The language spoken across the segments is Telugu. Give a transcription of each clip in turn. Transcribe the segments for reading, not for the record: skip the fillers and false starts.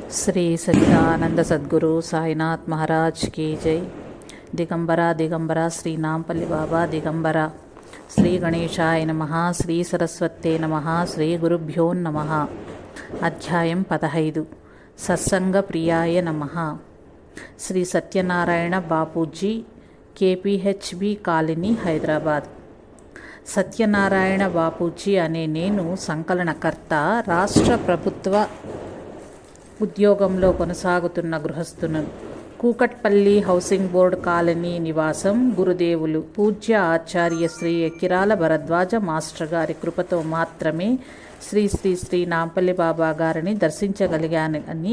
श्री सच्चिदानंद सद्गुरु साईनाथ महाराज की जय। दिगंबरा दिगंबरा श्री नांपल्లి बाबा दिगंबरा। श्री गणेशाय नमः। श्री सरस्वते नमः। श्री गुरुभ्यो नमः। अध्यायं 15 सत्संग प्रियाय नमः। Shri Satyanarayana Bapuji KPHB colony Hyderabad. సత్యనారాయణ బాపూజీ అనే నేను సంకలనకర్త, రాష్ట్ర ప్రభుత్వ ఉద్యోగంలో కొనసాగుతున్న గృహస్థును. కూకట్పల్లి హౌసింగ్ బోర్డ్ కాలనీ నివాసం. గురుదేవులు పూజ్య ఆచార్య శ్రీ ఎక్కిరాల భరద్వాజ మాస్టర్ గారి కృపతో మాత్రమే శ్రీ శ్రీ శ్రీ నాంపల్లి బాబా గారిని దర్శించగలిగానని,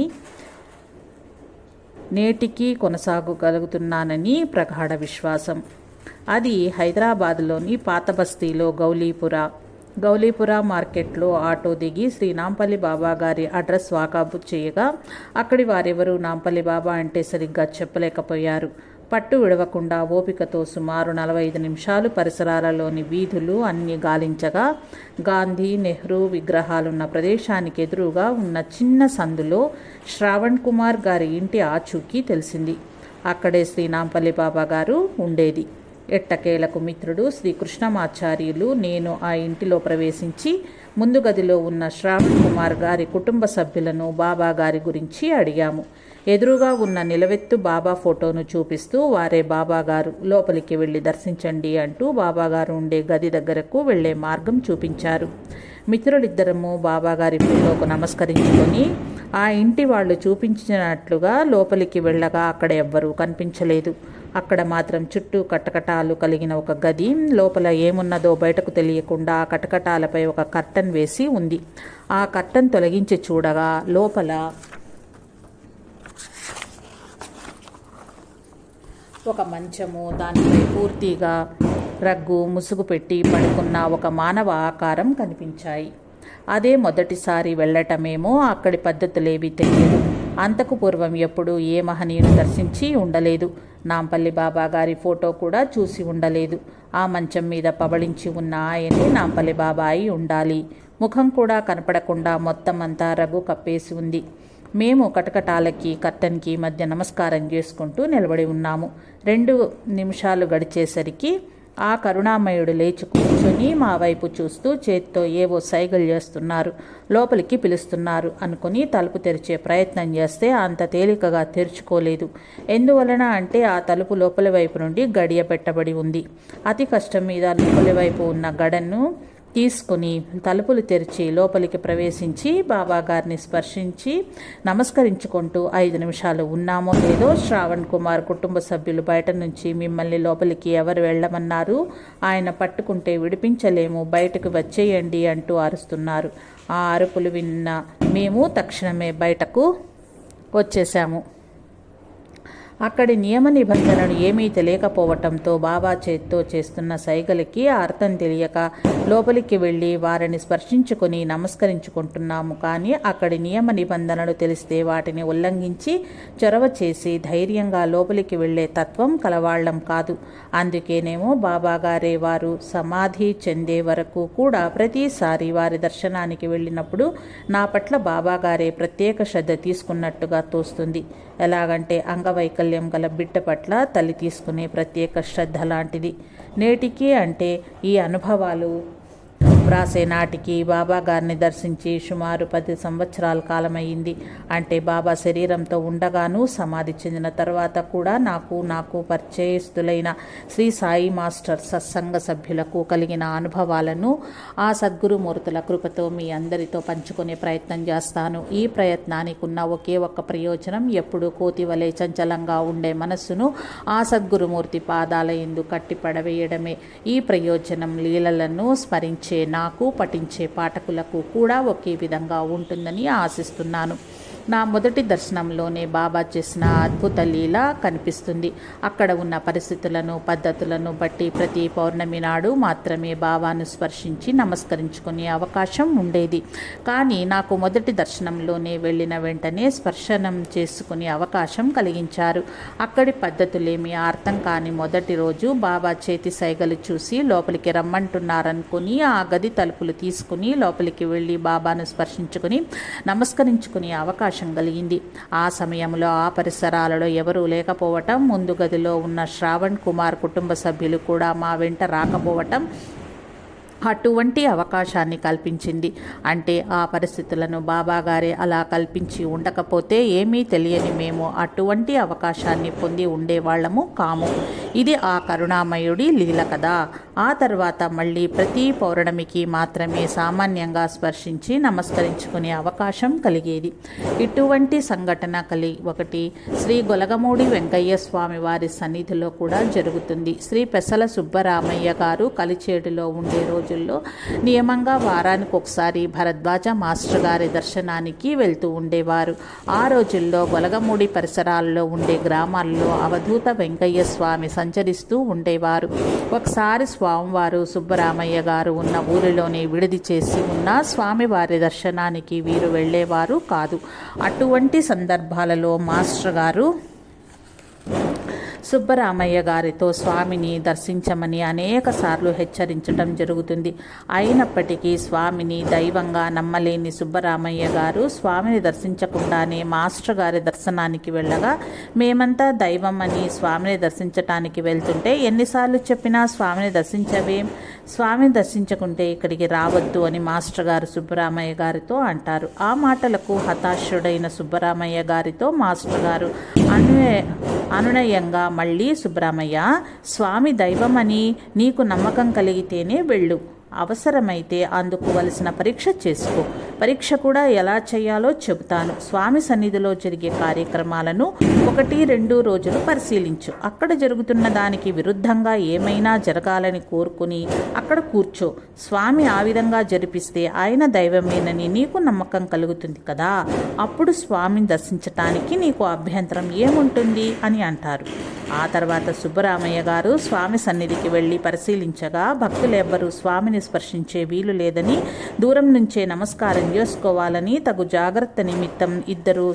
నేటికి కొనసాగగలుగుతున్నానని ప్రగాఢ విశ్వాసం. అది హైదరాబాద్లోని పాత బస్తీలో గౌలీపుర మార్కెట్లో ఆటో దిగి శ్రీ నాంపల్లి బాబా గారి అడ్రస్ వాకబు చేయగా అక్కడి వారెవరూ నాంపల్లి బాబా అంటే సరిగ్గా చెప్పలేకపోయారు. పట్టు విడవకుండా ఓపికతో సుమారు 45 నిమిషాలు పరిసరాలలోని వీధులు అన్ని గాలించగా గాంధీ, నెహ్రూ విగ్రహాలున్న ప్రదేశానికి ఎదురుగా ఉన్న చిన్న సందులో శ్రావణ్ కుమార్ గారి ఇంటి ఆచూకీ తెలిసింది. అక్కడే శ్రీ నాంపల్లి బాబా గారు ఉండేది. ఎట్టకేలకు మిత్రుడు శ్రీ కృష్ణమాచార్యులు, నేను ఆ ఇంటిలో ప్రవేశించి ముందు గదిలో ఉన్న శ్రావణ్ కుమార్ గారి కుటుంబ సభ్యులను బాబా గారి గురించి అడిగాము. ఎదురుగా ఉన్న నిలవెత్తు బాబా ఫోటోను చూపిస్తూ వారే బాబా గారు, లోపలికి వెళ్ళి దర్శించండి అంటూ బాబా గారు ఉండే గది దగ్గరకు వెళ్లే మార్గం చూపించారు. మిత్రులిద్దరము బాబా గారి ఫోటోకు నమస్కరించుకొని ఆ ఇంటి వాళ్ళు చూపించినట్లుగా లోపలికి వెళ్ళగా అక్కడ ఎవ్వరూ కనిపించలేదు. అక్కడ మాత్రం చుట్టూ కటకటాలు కలిగిన ఒక గది, లోపల ఏమున్నదో బయటకు తెలియకుండా ఆ కటకటాలపై ఒక కర్టన్ వేసి ఉంది. ఆ కర్టన్ తొలగించి చూడగా లోపల ఒక మంచము, దానిపై పూర్తిగా రగ్గు ముసుగు పెట్టి పడుకున్న ఒక మానవ ఆకారం కనిపించాయి. అదే మొదటిసారి వెళ్ళటమేమో, అక్కడి పద్ధతులేవి తెలియదు. అంతకు పూర్వం ఎప్పుడూ ఏ మహనీయుని దర్శించి ఉండలేదు. నాంపల్లి బాబా గారి ఫోటో కూడా చూసి ఉండలేదు. ఆ మంచం మీద పబళించి ఉన్న ఆయనే నాంపల్లి బాబా అయి ఉండాలి. ముఖం కూడా కనపడకుండా మొత్తం అంతా రగ్గు కప్పేసి ఉంది. మేము కటకటాలకి కర్టన్కి మధ్య నమస్కారం చేసుకుంటూ నిలబడి ఉన్నాము. 2 నిమిషాలు గడిచేసరికి ఆ కరుణామయుడు లేచి కూర్చొని మా వైపు చూస్తూ చేత్తో ఏవో సైగలు చేస్తున్నారు. లోపలికి పిలుస్తున్నారు అనుకుని తలుపు తెరిచే ప్రయత్నం చేస్తే అంత తేలికగా తెరుచుకోలేదు. ఎందువలన అంటే ఆ తలుపు లోపలి వైపు నుండి గడియ పెట్టబడి ఉంది. అతి కష్టం మీద లోపలి వైపు ఉన్న గడను తీసుకుని తలుపులు తెరిచి లోపలికి ప్రవేశించి బాబా గారిని స్పర్శించి నమస్కరించుకుంటూ 5 నిమిషాలు ఉన్నామో లేదో శ్రావణ్ కుమార్ కుటుంబ సభ్యులు బయట నుంచి, మిమ్మల్ని లోపలికి ఎవరు వెళ్ళమన్నారు, ఆయన పట్టుకుంటే విడిపించలేము, బయటకు వచ్చేయండి అంటూ అరుస్తున్నారు. ఆ అరుపులు విన్న మేము తక్షణమే బయటకు వచ్చేశాము. అక్కడి నియమ నిబంధనలు ఏమీ తెలియకపోవటంతో బాబా చేత్తో చేస్తున్న సైగలకి అర్థం తెలియక లోపలికి వెళ్ళి వారిని స్పర్శించుకొని నమస్కరించుకుంటున్నాము. కానీ అక్కడి నియమ నిబంధనలు తెలిస్తే వాటిని ఉల్లంఘించి చొరవ చేసి ధైర్యంగా లోపలికి వెళ్ళే తత్వం కలవాళ్లం కాదు. అందుకేనేమో బాబా గారే వారు సమాధి చెందే వరకు కూడా ప్రతిసారి వారి దర్శనానికి వెళ్ళినప్పుడు నా పట్ల బాబా గారే ప్రత్యేక శ్రద్ధ తీసుకున్నట్టుగా తోస్తుంది. ఎలాగంటే అంగవైకల్యం గల బిడ్డ పట్ల తల్లి తీసుకునే ప్రత్యేక శ్రద్ధ లాంటిది. నేటికి అంటే ఈ అనుభవాలు వ్రాసే నాటికి బాబా గారిని దర్శించి సుమారు 10 సంవత్సరాల కాలమయ్యింది. అంటే బాబా శరీరంతో ఉండగాను, సమాధి చెందిన తర్వాత కూడా నాకు పరిచయస్తులైన శ్రీ సాయి మాస్టర్ సత్సంగ సభ్యులకు కలిగిన అనుభవాలను ఆ సద్గురుమూర్తుల కృపతో మీ అందరితో పంచుకునే ప్రయత్నం చేస్తాను. ఈ ప్రయత్నానికి ఉన్న ఒకే ఒక్క ప్రయోజనం, ఎప్పుడూ కోతి వలె చంచలంగా ఉండే మనస్సును ఆ సద్గురుమూర్తి పాదాల యందు కట్టి పడవేయడమే. ఈ ప్రయోజనం లీలలను స్మరించే నాకు, పఠించే పాఠకులకు కూడా ఒకే విధంగా ఉంటుందని ఆశిస్తున్నాను. నా మొదటి దర్శనంలోనే బాబా చేసిన అద్భుత లీల కనిపిస్తుంది. అక్కడ ఉన్న పరిస్థితులను, పద్ధతులను బట్టి ప్రతి పౌర్ణమి నాడు మాత్రమే బాబాను స్పర్శించి నమస్కరించుకునే అవకాశం ఉండేది. కానీ నాకు మొదటి దర్శనంలోనే వెళ్ళిన వెంటనే స్పర్శనం చేసుకునే అవకాశం కలిగించారు. అక్కడి పద్ధతులేమీ అర్థం కాని మొదటి రోజు బాబా చేతి సైగలు చూసి లోపలికి రమ్మంటున్నారనుకుని ఆ గది తలుపులు తీసుకుని లోపలికి వెళ్ళి బాబాను స్పర్శించుకుని నమస్కరించుకునే అవకాశం అవకాశం కలిగింది. ఆ సమయంలో ఆ పరిసరాలలో ఎవరూ లేకపోవటం, ముందు గదిలో ఉన్న శ్రావణ్ కుమార్ కుటుంబ సభ్యులు కూడా మా వెంట రాకపోవటం అటువంటి అవకాశాన్ని కల్పించింది. అంటే ఆ పరిస్థితులను బాబాగారే అలా కల్పించి ఉండకపోతే ఏమీ తెలియని మేము అటువంటి అవకాశాన్ని పొంది ఉండేవాళ్లము కాము. ఇది ఆ కరుణామయుడి లీల కదా. ఆ తర్వాత మళ్ళీ ప్రతి పౌర్ణమికి మాత్రమే సామాన్యంగా స్పర్శించి నమస్కరించుకునే అవకాశం కలిగేది. ఇటువంటి సంఘటన ఒకటి శ్రీ గొలగమూడి వెంకయ్య స్వామి వారి సన్నిధిలో కూడా జరుగుతుంది. శ్రీ పెసల సుబ్బరామయ్య గారు కలిచేడులో ఉండే రోజుల్లో నియమంగా వారానికి ఒకసారి భరద్వాజ మాస్టర్ గారి దర్శనానికి వెళ్తూ ఉండేవారు. ఆ రోజుల్లో గొలగమూడి పరిసరాల్లో ఉండే గ్రామాల్లో అవధూత వెంకయ్య స్వామి సంచరిస్తూ ఉండేవారు. ఒకసారి స్వామివారు సుబ్బరామయ్య గారు ఉన్న ఊరిలోనే విడిది చేసి ఉన్న స్వామివారి దర్శనానికి వీరు వెళ్ళేవారు కాదు. అటువంటి సందర్భాలలో మాస్టర్ గారు సుబ్బరామయ్య గారితో స్వామిని దర్శించమని అనేక సార్లు హెచ్చరించడం జరుగుతుంది. అయినప్పటికీ స్వామిని దైవంగా నమ్మలేని సుబ్బరామయ్య గారు స్వామిని దర్శించకుండానే మాస్టర్ గారి దర్శనానికి వెళ్ళగా మేమంతా దైవం అని స్వామిని దర్శించటానికి వెళ్తుంటే ఎన్నిసార్లు చెప్పినా స్వామిని దర్శించవేం, స్వామిని దర్శించకుంటే ఇక్కడికి రావద్దు అని మాస్టర్ గారు సుబ్బరామయ్య గారితో అంటారు. ఆ మాటలకు హతాశుడైన సుబ్బరామయ్య గారితో మాస్టర్ గారు అనునయంగా మళ్ళీ సుబ్బరామయ్య, స్వామి దైవమని నీకు నమ్మకం కలిగితేనే వెళ్ళు, అవసరమైతే అందుకు వలసిన పరీక్ష చేసుకో, పరీక్ష కూడా ఎలా చేయాలో చెబుతాను. స్వామి సన్నిధిలో జరిగే కార్యక్రమాలను 1-2 రోజులు పరిశీలించు. అక్కడ జరుగుతున్న దానికి విరుద్ధంగా ఏమైనా జరగాలని కోరుకుని అక్కడ కూర్చో. స్వామి ఆ విధంగా జరిపిస్తే ఆయన దైవమేనని నీకు నమ్మకం కలుగుతుంది కదా, అప్పుడు స్వామిని దర్శించటానికి నీకు అభ్యంతరం ఏముంటుంది అని అంటారు. ఆ తర్వాత సుబ్బరామయ్య గారు స్వామి సన్నిధికి వెళ్ళి పరిశీలించగా భక్తులెవ్వరూ స్వామిని స్పర్శించే వీలు లేదని, దూరం నుంచే నమస్కారం చేసుకోవాలని, తగు జాగ్రత్త నిమిత్తం ఇద్దరు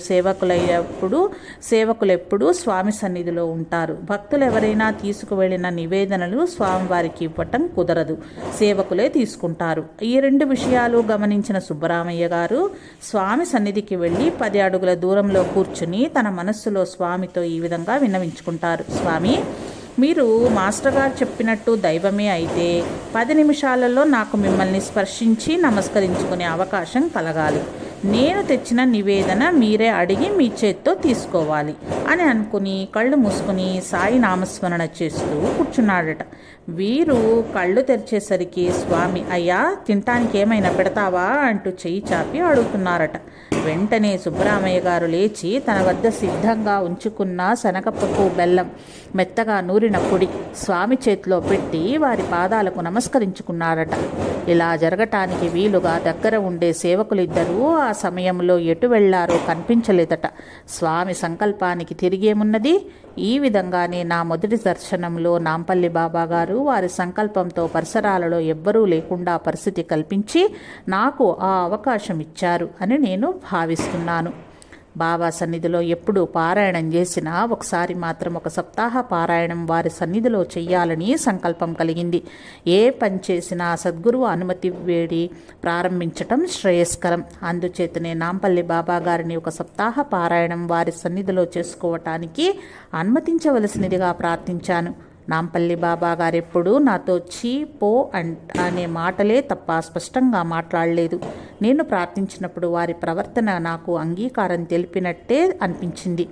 సేవకులెప్పుడు స్వామి సన్నిధిలో ఉంటారు. భక్తులు ఎవరైనా తీసుకువెళ్లిన నివేదనలు స్వామివారికి ఇవ్వటం కుదరదు, సేవకులే తీసుకుంటారు. ఈ 2 విషయాలు గమనించిన సుబ్బరామయ్య గారు స్వామి సన్నిధికి వెళ్ళి 10 అడుగుల దూరంలో కూర్చుని తన మనస్సులో స్వామితో ఈ విధంగా విన్నవించుకుంటారు. స్వామి, మీరు మాస్టర్ గారు చెప్పినట్టు దైవమే అయితే 10 నిమిషాలలో నాకు మిమ్మల్ని స్పర్శించి నమస్కరించుకునే అవకాశం కలగాలి. నేను తెచ్చిన నివేదన మీరే అడిగి మీ చేత్తో తీసుకోవాలి అని అనుకుని కళ్ళు మూసుకుని సాయి నామస్మరణ చేస్తూ కూర్చున్నాడట. వీరు కళ్ళు తెరిచేసరికి స్వామి, అయ్యా తినటానికి ఏమైనా పెడతావా అంటూ చెయ్యి చాపి అడుగుతున్నారట. వెంటనే సుబ్బరామయ్య గారు లేచి తన వద్ద సిద్ధంగా ఉంచుకున్న శనగపప్పు, బెల్లం, మెత్తగా నూరిన పొడి స్వామి చేతిలో పెట్టి వారి పాదాలకు నమస్కరించుకున్నారట. ఇలా జరగటానికి వీలుగా దగ్గర ఉండే సేవకులిద్దరూ ఆ సమయంలో ఎటు వెళ్లారో కనిపించలేదట. స్వామి సంకల్పానికి తిరిగేమున్నది? ఈ విధంగానే నా మొదటి దర్శనంలో నాంపల్లి బాబా గారు వారి సంకల్పంతో పరిసరాలలో ఎవ్వరూ లేకుండా పరిస్థితి కల్పించి నాకు ఆ అవకాశం ఇచ్చారు అని నేను భావిస్తున్నాను. బాబా సన్నిధిలో ఎప్పుడు పారాయణం చేసినా ఒకసారి మాత్రం ఒక సప్తాహ పారాయణం వారి సన్నిధిలో చెయ్యాలని సంకల్పం కలిగింది. ఏ పని చేసినా సద్గురువు అనుమతి వేడి ప్రారంభించటం శ్రేయస్కరం. అందుచేతనే నాంపల్లి బాబా గారిని ఒక సప్తాహ పారాయణం వారి సన్నిధిలో చేసుకోవటానికి అనుమతించవలసినదిగా ప్రార్థించాను. నాంపల్లి బాబా గారెప్పుడు నాతో చీ పో అనే మాటలే తప్ప స్పష్టంగా మాట్లాడలేదు. నేను ప్రార్థించినప్పుడు వారి ప్రవర్తన నాకు అంగీకారం తెలిపినట్టే అనిపించింది.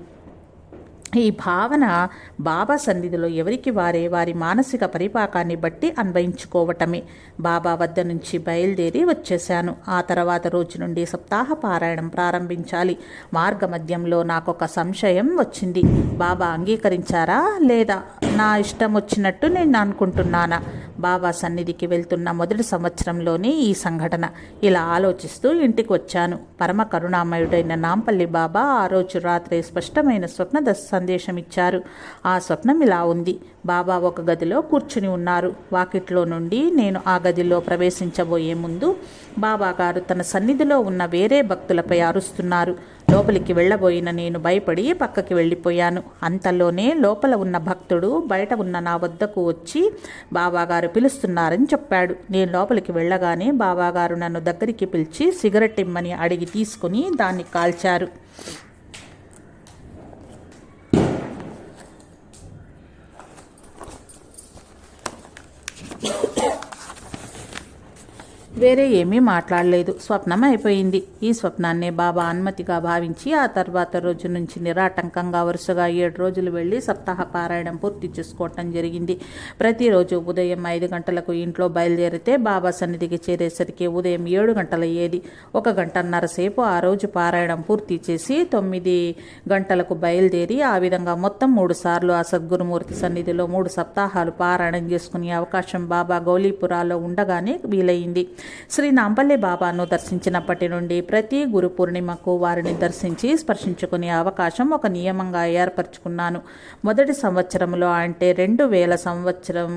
ఈ భావన బాబా సన్నిధిలో ఎవరికి వారే వారి మానసిక పరిపాకాన్ని బట్టి అన్వయించుకోవటమే. బాబా వద్ద నుంచి బయలుదేరి వచ్చేశాను. ఆ తర్వాత రోజు నుండి సప్తాహ పారాయణం ప్రారంభించాలి. మార్గ మధ్యంలో నాకొక సంశయం వచ్చింది. బాబా అంగీకరించారా లేదా, నా ఇష్టం వచ్చినట్టు నేను అనుకుంటున్నానా? బాబా సన్నిధికి వెళ్తున్న మొదటి సంవత్సరంలోనే ఈ సంఘటన. ఇలా ఆలోచిస్తూ ఇంటికి వచ్చాను. పరమ కరుణామయుడైన నాంపల్లి బాబా ఆ రోజు రాత్రి స్పష్టమైన స్వప్న సందేశం ఇచ్చారు. ఆ స్వప్నం ఇలా ఉంది. బాబా ఒక గదిలో కూర్చుని ఉన్నారు. వాకిట్లో నుండి నేను ఆ గదిలో ప్రవేశించబోయే ముందు బాబా గారు తన సన్నిధిలో ఉన్న వేరే భక్తులపై అరుస్తున్నారు. లోపలికి వెళ్ళబోయిన నేను భయపడి పక్కకి వెళ్ళిపోయాను. అంతలోనే లోపల ఉన్న భక్తుడు బయట ఉన్న నా వద్దకు వచ్చి బాబాగారు పిలుస్తున్నారని చెప్పాడు. నేను లోపలికి వెళ్ళగానే బాబాగారు నన్ను దగ్గరికి పిలిచి సిగరెట్ ఇమ్మని అడిగి తీసుకుని దాన్ని కాల్చారు. వేరే ఏమీ మాట్లాడలేదు. స్వప్నం అయిపోయింది. ఈ స్వప్నాన్నే బాబా అనుమతిగా భావించి ఆ తర్వాత రోజు నుంచి నిరాటంకంగా వరుసగా 7 రోజులు వెళ్ళి సప్తాహ పారాయణం పూర్తి చేసుకోవటం జరిగింది. ప్రతిరోజు ఉదయం 5 గంటలకు ఇంట్లో బయలుదేరితే బాబా సన్నిధికి చేరేసరికి ఉదయం 7 గంటలయ్యేది. 1 గంటన్నర సేపు ఆ రోజు పారాయణం పూర్తి చేసి 9 గంటలకు బయలుదేరి ఆ విధంగా మొత్తం 3 సార్లు ఆ సద్గురుమూర్తి సన్నిధిలో 3 సప్తాహాలు పారాయణం చేసుకునే అవకాశం బాబా గౌలీపురాలో ఉండగానే వీలైంది. శ్రీ నాంపల్లి బాబాను దర్శించినప్పటి నుండి ప్రతి గురు పూర్ణిమకు వారిని దర్శించి స్పర్శించుకునే అవకాశం ఒక నియమంగా ఏర్పరచుకున్నాను. మొదటి సంవత్సరంలో అంటే 2000 సంవత్సరం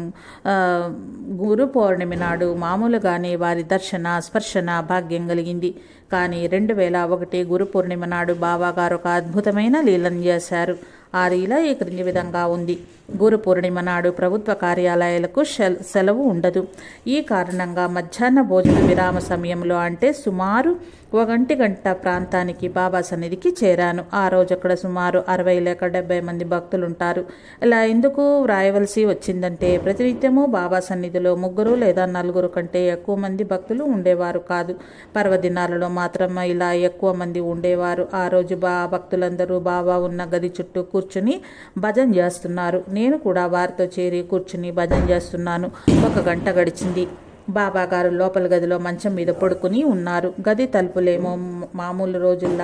గురు పౌర్ణమి నాడు మామూలుగానే వారి దర్శన స్పర్శన భాగ్యం కలిగింది. కానీ 2001 గురు పూర్ణిమ నాడు బాబాగారు ఒక అద్భుతమైన లీలను చేశారు. ఆ లీల ఈ క్రింది విధంగా ఉంది. గురు పూర్ణిమ నాడు ప్రభుత్వ కార్యాలయాలకు సెలవు ఉండదు. ఈ కారణంగా మధ్యాహ్న భోజన విరామ సమయంలో అంటే సుమారు 1 గంట ప్రాంతానికి బాబా సన్నిధికి చేరాను. ఆ రోజు అక్కడ సుమారు 60 లేక 70 మంది భక్తులుంటారు. ఇలా ఎందుకు వ్రాయవలసి వచ్చిందంటే ప్రతినిత్యము బాబా సన్నిధిలో 3 లేదా 4 కంటే ఎక్కువ మంది భక్తులు ఉండేవారు కాదు. పర్వదినాలలో మాత్రం ఇలా ఎక్కువ మంది ఉండేవారు. ఆ రోజు భక్తులందరూ బాబా ఉన్న గది చుట్టూ కూర్చుని భజన చేస్తున్నారు. నేను కూడా వారితో చేరి కూర్చుని భజన చేస్తున్నాను. 1 గంట గడిచింది. బాబాగారు లోపల గదిలో మంచం మీద పడుకుని ఉన్నారు. గది తలుపులేమో మామూలు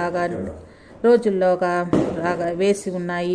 రోజుల్లోగా వేసి ఉన్నాయి.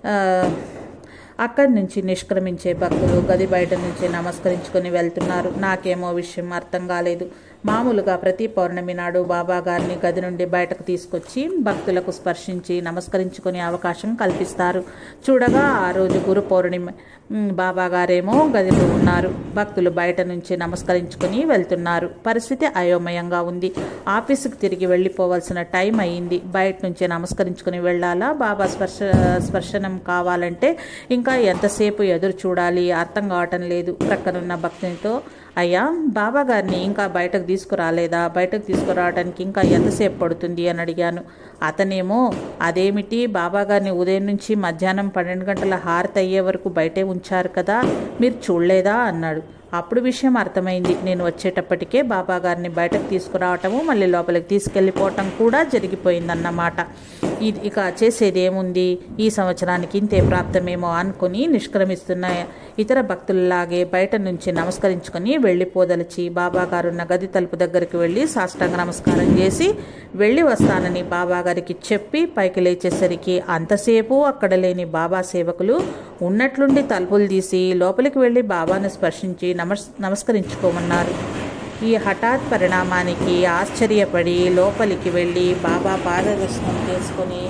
అక్కడి నుంచి నిష్క్రమించే భక్తులు గది బయట నుంచి నమస్కరించుకొని వెళ్తున్నారు. నాకేమో విషయం అర్థం కాలేదు. మామూలుగా ప్రతి పౌర్ణమి నాడు బాబా గారిని గది నుండి బయటకు తీసుకొచ్చి భక్తులకు స్పర్శించి నమస్కరించుకునే అవకాశం కల్పిస్తారు. చూడగా ఆ రోజు గురు పౌర్ణిమ. బాబా గారేమో గదిలో ఉన్నారు. భక్తులు బయట నుంచి నమస్కరించుకుని వెళ్తున్నారు. పరిస్థితి అయోమయంగా ఉంది. ఆఫీసుకు తిరిగి వెళ్ళిపోవాల్సిన టైం అయ్యింది. బయట నుంచి నమస్కరించుకుని వెళ్ళాలా, బాబా స్పర్శనం కావాలంటే ఇంకా ఎంతసేపు ఎదురు చూడాలి అర్థం కావటం లేదు. ప్రక్కనున్న భక్తునితో, అయ్యా బాబా గారిని ఇంకా బయటకు తీసుకురాలేదా, బయటకు తీసుకురావడానికి ఇంకా ఎంతసేపు పడుతుంది అని అడిగాను. అతనేమో, అదేమిటి బాబా గారిని ఉదయం నుంచి మధ్యాహ్నం 12 గంటల హారతి అయ్యే వరకు బయటే ఉంచారు కదా, మీరు చూడలేదా అన్నాడు. అప్పుడు విషయం అర్థమైంది. నేను వచ్చేటప్పటికే బాబా గారిని బయటకు తీసుకురావటము మళ్ళీ లోపలికి తీసుకెళ్ళిపోవటం కూడా జరిగిపోయిందన్నమాట. ఇక చేసేది ఏముంది, ఈ సంవత్సరానికి ఇంతే ప్రాప్తమేమో అనుకుని నిష్క్రమిస్తున్న ఇతర భక్తుల్లాగే బయట నుంచి నమస్కరించుకొని వెళ్ళిపోదలిచి బాబాగారున్న గది తలుపు దగ్గరికి వెళ్ళి సాష్టాంగ నమస్కారం చేసి వెళ్ళి వస్తానని బాబాగారికి చెప్పి పైకి లేచేసరికి అంతసేపు అక్కడ లేని బాబా సేవకులు ఉన్నట్లుండి తలుపులు తీసి లోపలికి వెళ్ళి బాబాను స్పర్శించి నమస్కరించుకోమన్నారు. ఈ హఠాత్ పరిణామానికి ఆశ్చర్యపడి లోపలికి వెళ్ళి బాబా పాదదర్శనం చేసుకుని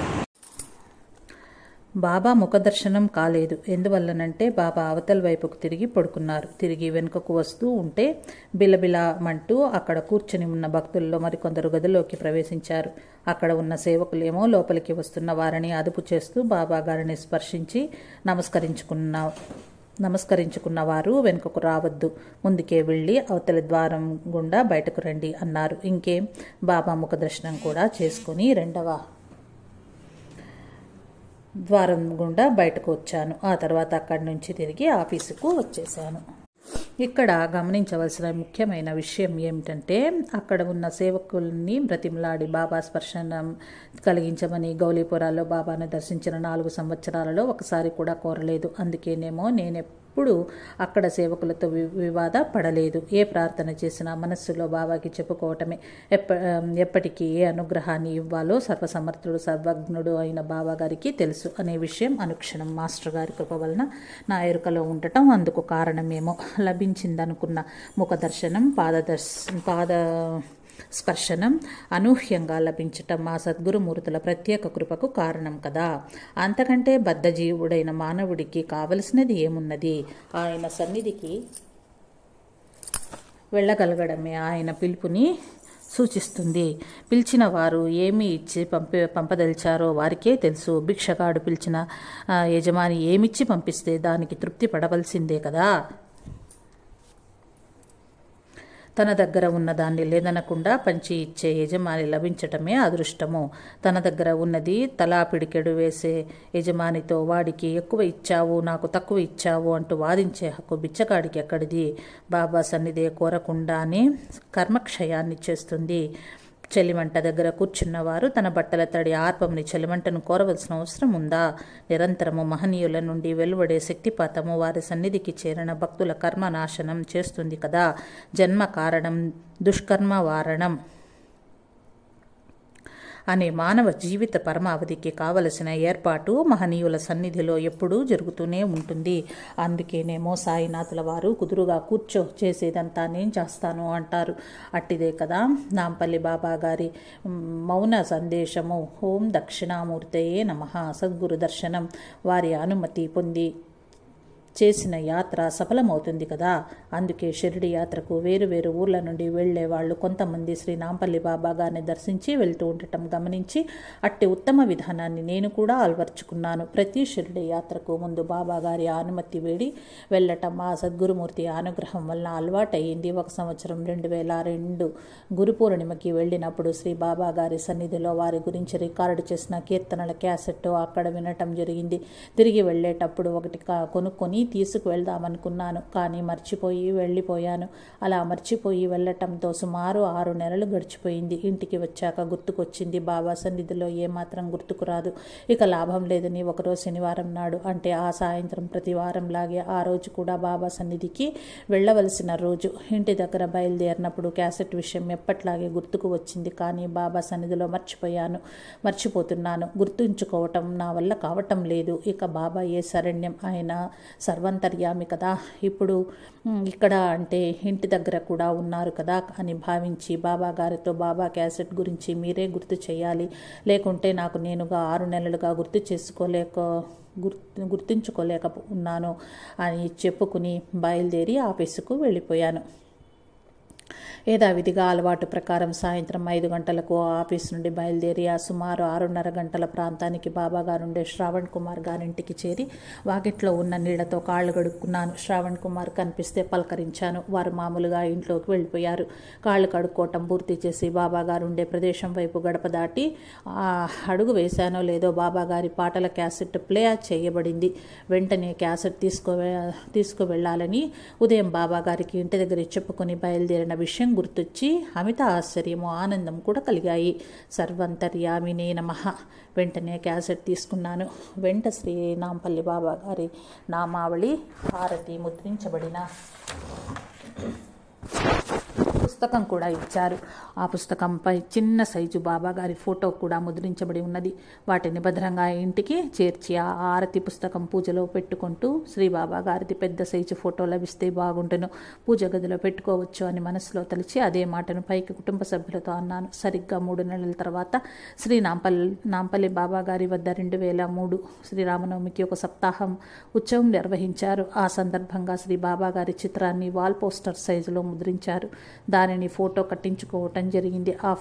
బాబా ముఖదర్శనం కాలేదు. ఎందువల్లనంటే బాబా అవతల వైపుకు తిరిగి పడుకున్నారు. తిరిగి వెనుకకు వస్తూ ఉంటే బిలబిలమంటూ అక్కడ కూర్చుని ఉన్న భక్తుల్లో మరికొందరు గదిలోకి ప్రవేశించారు. అక్కడ ఉన్న సేవకులేమో లోపలికి వస్తున్న వారిని అదుపు చేస్తూ బాబా గారిని స్పర్శించి నమస్కరించుకున్న వారు వెనుకకు రావద్దు, ముందుకే వెళ్ళి అవతలి ద్వారం గుండా బయటకు రండి అన్నారు. ఇంకేం, బాబా ముఖదర్శనం కూడా చేసుకుని 2వ ద్వారం గుండా బయటకు వచ్చాను. ఆ తర్వాత అక్కడి నుంచి తిరిగి ఆఫీసుకు వచ్చేసాను. ఇక్కడ గమనించవలసిన ముఖ్యమైన విషయం ఏమిటంటే అక్కడ ఉన్న సేవకుల్ని బ్రతిమలాడి బాబా స్పర్శనం కలిగించమని గౌలీపురాలో బాబాను దర్శించిన 4 సంవత్సరాలలో ఒకసారి కూడా కోరలేదు. అందుకేనేమో నేనెప్పుడు అక్కడ సేవకులతో వివాద పడలేదు. ఏ ప్రార్థన చేసినా మనస్సులో బాబాకి చెప్పుకోవటమే. ఎప్పటికీ ఏ అనుగ్రహాన్ని ఇవ్వాలో సర్వసమర్థుడు సర్వజ్ఞుడు అయిన బాబా గారికి తెలుసు అనే విషయం అనుక్షణం మాస్టర్ గారి కృప వలన నా ఎరుకలో ఉండటం అందుకు కారణమేమో. లభించిందనుకున్న ముఖ దర్శనం, పాద స్పర్శనం అనూహ్యంగా లభించటం ఆ సద్గురుమూర్తుల ప్రత్యేక కృపకు కారణం కదా. అంతకంటే బద్ధజీవుడైన మానవుడికి కావలసినది ఏమున్నది? ఆయన సన్నిధికి వెళ్ళగలగడమే ఆయన పిలుపుని సూచిస్తుంది. పిలిచిన వారు ఏమి ఇచ్చి పంపదలిచారో వారికే తెలుసు. భిక్షగాడు పిలిచిన యజమాని ఏమిచ్చి పంపిస్తే దానికి తృప్తి పడవలసిందే కదా. తన దగ్గర ఉన్నదాన్ని లేదనకుండా పంచి ఇచ్చే యజమాని లభించటమే అదృష్టము. తన దగ్గర ఉన్నది తలా పిడికెడు వేసే యజమానితో వాడికి ఎక్కువ ఇచ్చావు, నాకు తక్కువ ఇచ్చావు అంటూ వాదించే హక్కు బిచ్చగాడికి ఎక్కడిది? బాబా సన్నిధే కోరకుండానే కర్మక్షయాన్ని చేస్తుంది. చెలిమంట దగ్గర కూర్చున్నవారు తన బట్టల తడి ఆర్పంని చెలిమంటను కోరవలసిన అవసరం ఉందా? నిరంతరము మహనీయుల నుండి వెలువడే శక్తిపాతము వారి సన్నిధికి చేరిన భక్తుల కర్మ నాశనం చేస్తుంది కదా. జన్మ కారణం దుష్కర్మ వారణం అనే మానవ జీవిత పరమావధికి కావలసిన ఏర్పాటు మహనీయుల సన్నిధిలో ఎప్పుడూ జరుగుతూనే ఉంటుంది. అందుకేనేమో సాయినాథుల వారు కుదురుగా కూర్చో, చేసేదంతా నేను చేస్తాను అంటారు. అట్టిదే కదా నాంపల్లి బాబా గారి మౌన సందేశము. ఓం దక్షిణామూర్తయే నమః. సద్గురు దర్శనం వారి అనుమతి పొంది చేసిన యాత్ర సఫలమవుతుంది కదా. అందుకే షిరిడి యాత్రకు వేరు వేరు ఊర్ల నుండి వెళ్లే వాళ్ళు కొంతమంది శ్రీ నాంపల్లి బాబా గారిని దర్శించి వెళ్తూ ఉండటం గమనించి అట్టి ఉత్తమ విధానాన్ని నేను కూడా అలవర్చుకున్నాను. ప్రతి షిరిడి యాత్రకు ముందు బాబా గారి అనుమతి వేడి వెళ్ళటం ఆ సద్గురుమూర్తి అనుగ్రహం వల్ల అలవాటయ్యింది. ఒక సంవత్సరం 2002 గురు పూర్ణిమకి వెళ్ళినప్పుడు శ్రీ బాబా గారి సన్నిధిలో వారి గురించి రికార్డు చేసిన కీర్తనల క్యాసెట్ అక్కడ వినటం జరిగింది. తిరిగి వెళ్ళేటప్పుడు ఒకటి కొనుక్కొని తీసుకువెళ్దామనుకున్నాను, కానీ మర్చిపోయి వెళ్ళిపోయాను. అలా మర్చిపోయి వెళ్ళటంతో సుమారు 6 నెలలు గడిచిపోయింది. ఇంటికి వచ్చాక గుర్తుకొచ్చింది. బాబా సన్నిధిలో ఏమాత్రం గుర్తుకురాదు. ఇక లాభం లేదని ఒకరోజు శనివారం నాడు, అంటే ఆ సాయంత్రం ప్రతి వారంలాగే ఆ రోజు కూడా బాబా సన్నిధికి వెళ్ళవలసిన రోజు, ఇంటి దగ్గర బయలుదేరినప్పుడు క్యాసెట్ విషయం ఎప్పట్లాగే గుర్తుకు వచ్చింది. కానీ బాబా సన్నిధిలో మర్చిపోతున్నాను. గుర్తుంచుకోవటం నా వల్ల కావటం లేదు. ఇక బాబా ఏ శరణ్యం, ఆయన సర్వంతర్యామి కదా. ఇప్పుడు ఇక్కడ అంటే ఇంటి దగ్గర కూడా ఉన్నారు కదా అని భావించి బాబా గారితో బాబా క్యాసెట్ గురించి మీరే గుర్తు చేయాలి, లేకుంటే నాకు నేనుగా 6 నెలలుగా గుర్తుంచుకోలేక ఉన్నాను అని చెప్పుకుని బయలుదేరి ఆఫీసుకు వెళ్ళిపోయాను. యథావిధిగా అలవాటు ప్రకారం సాయంత్రం 5 గంటలకు ఆఫీస్ నుండి బయలుదేరి ఆ సుమారు 6:30 గంటల ప్రాంతానికి బాబాగారుండే శ్రావణ్ కుమార్ గారింటికి చేరి వాకిట్లో ఉన్న నీళ్లతో కాళ్ళు కడుక్కున్నాను. శ్రావణ్ కుమార్ కనిపిస్తే పలకరించాను. వారు మామూలుగా ఇంట్లోకి వెళ్ళిపోయారు. కాళ్ళు కడుక్కోవటం పూర్తి చేసి బాబాగారుండే ప్రదేశం వైపు గడప దాటి అడుగు వేశానో లేదో బాబాగారి పాటల క్యాసెట్ ప్లే చేయబడింది. వెంటనే క్యాసెట్ తీసుకువెళ్లాలని ఉదయం బాబాగారికి ఇంటి దగ్గర చెప్పుకొని బయలుదేరిన విషయం గుర్తొచ్చి అమిత ఆశ్చర్యము ఆనందం కూడా కలిగాయి. సర్వంతర్యామినే నమః. వెంటనే క్యాసెట్ తీసుకున్నాను. వెంట శ్రీ నాంపల్లి బాబా గారి నామావళి హారతి ముద్రించబడిన పుస్తకం కూడా ఇచ్చారు. ఆ పుస్తకంపై చిన్న సైజు బాబా గారి ఫోటో కూడా ముద్రించబడి ఉన్నది. వాటిని భద్రంగా ఇంటికి చేర్చి ఆ ఆరతి పుస్తకం పూజలో పెట్టుకుంటూ శ్రీ బాబా గారిది పెద్ద సైజు ఫోటో లభిస్తే బాగుంటును, పూజ గదిలో పెట్టుకోవచ్చు అని మనసులో తలిచి అదే మాటను పైకి కుటుంబ సభ్యులతో అన్నాను. సరిగ్గా 3 నెలల తర్వాత శ్రీ నాంపల్లి బాబా గారి వద్ద 2003 శ్రీరామనవమికి ఒక సప్తాహం ఉత్సవం నిర్వహించారు. ఆ సందర్భంగా శ్రీ బాబా గారి చిత్రాన్ని వాల్ పోస్టర్ సైజులో ముద్రించారు. దానిని ఫోటో కట్టించుకోవటం జరిగింది. ఆ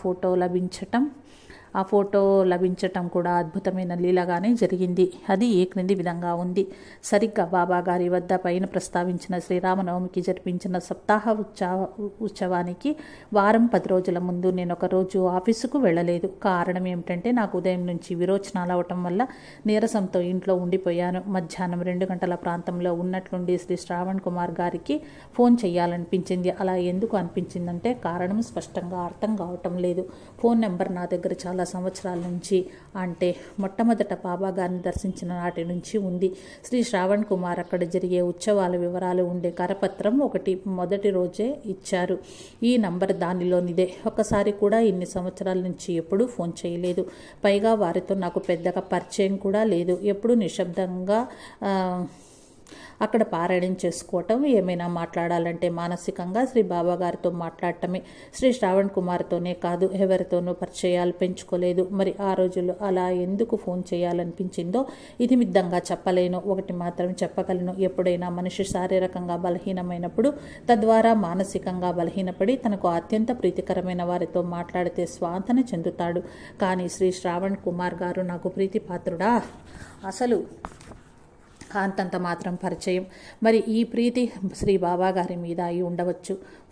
ఫోటో లభించటం కూడా అద్భుతమైన లీలగానే జరిగింది. అది ఈ క్రింది విధంగా ఉంది. సరిగ్గా బాబా గారి వద్ద పైన ప్రస్తావించిన శ్రీరామనవమికి జరిపించిన సప్తాహ ఉత్సవానికి వారం 10 రోజుల ముందు నేను ఒక రోజు ఆఫీసుకు వెళ్ళలేదు. కారణం ఏమిటంటే నాకు ఉదయం నుంచి విరోచనాలు అవటం వల్ల నీరసంతో ఇంట్లో ఉండిపోయాను. మధ్యాహ్నం 2 గంటల ప్రాంతంలో ఉన్నట్లుండి శ్రీ శ్రావణ్ కుమార్ గారికి ఫోన్ చేయాలనిపించింది. అలా ఎందుకు అనిపించిందంటే కారణం స్పష్టంగా అర్థం కావటం లేదు. ఫోన్ నెంబర్ నా దగ్గర చాలా సంవత్సరాల నుంచి, అంటే మొట్టమొదట బాబా గారిని దర్శించిన నాటి నుంచి ఉంది. శ్రీ శ్రావణ్ కుమార్ అక్కడ జరిగే ఉత్సవాల వివరాలు ఉండే కరపత్రం ఒకటి మొదటి రోజే ఇచ్చారు. ఈ నంబర్ దానిలోనిదే. ఒక్కసారి కూడా ఇన్ని సంవత్సరాల నుంచి ఎప్పుడూ ఫోన్ చేయలేదు. పైగా వారితో నాకు పెద్దగా పరిచయం కూడా లేదు. ఎప్పుడూ నిశ్శబ్దంగా అక్కడ పారాయణం చేసుకోవటం, ఏమైనా మాట్లాడాలంటే మానసికంగా శ్రీ బాబా గారితో మాట్లాడటమే. శ్రీ శ్రావణ్ కుమార్తోనే కాదు, ఎవరితోనూ పరిచయాలు పెంచుకోలేదు. మరి ఆ రోజుల్లో అలా ఎందుకు ఫోన్ చేయాలనిపించిందో ఇది మిద్దంగా చెప్పలేను. ఒకటి మాత్రం చెప్పగలను, ఎప్పుడైనా మనిషి శారీరకంగా బలహీనమైనప్పుడు, తద్వారా మానసికంగా బలహీనపడి తనకు అత్యంత ప్రీతికరమైన వారితో మాట్లాడితే స్వాంతన చెందుతాడు. కానీ శ్రీ శ్రావణ్ కుమార్ గారు నాకు ప్రీతిపాత్రుడా? అసలు అంతంత మాత్రం పరిచయం. మరి ఈ ప్రీతి శ్రీ బాబా గారి మీద అయి ఉండవచ్చు.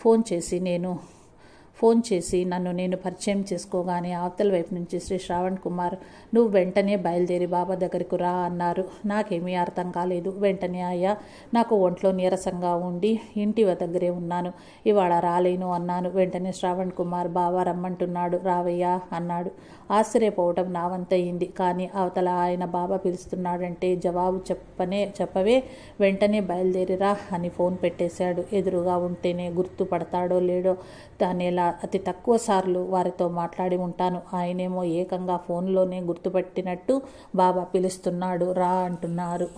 ఫోన్ చేసి నన్ను నేను పరిచయం చేసుకోగానే అవతల వైపు నుంచి శ్రీ శ్రావణ్ కుమార్, నువ్వు వెంటనే బయలుదేరి బాబా దగ్గరకు రా అన్నారు. నాకేమీ అర్థం కాలేదు. వెంటనే అయ్యా, నాకు ఒంట్లో నీరసంగా ఉండి ఇంటి దగ్గరే ఉన్నాను, ఇవాళ రాలేను అన్నాను. వెంటనే శ్రావణ్ కుమార్, బాబా రమ్మంటున్నాడు, రావయ్యా అన్నాడు. ఆశ్చర్యపోవటం నా వంతయింది. కానీ అవతల ఆయన బాబా పిలుస్తున్నాడంటే జవాబు చెప్పవే, వెంటనే బయలుదేరిరా అని ఫోన్ పెట్టేశాడు. ఎదురుగా ఉంటేనే గుర్తుపడతాడో లేడో దానిలా అతి తక్కువ సార్లు వారితో మాట్లాడి ఉంటాను. ఆయనేమో ఏకంగా ఫోన్లోనే గుర్తుపట్టినట్టు బాబా పిలుస్తున్నాడు, రా అంటున్నారు.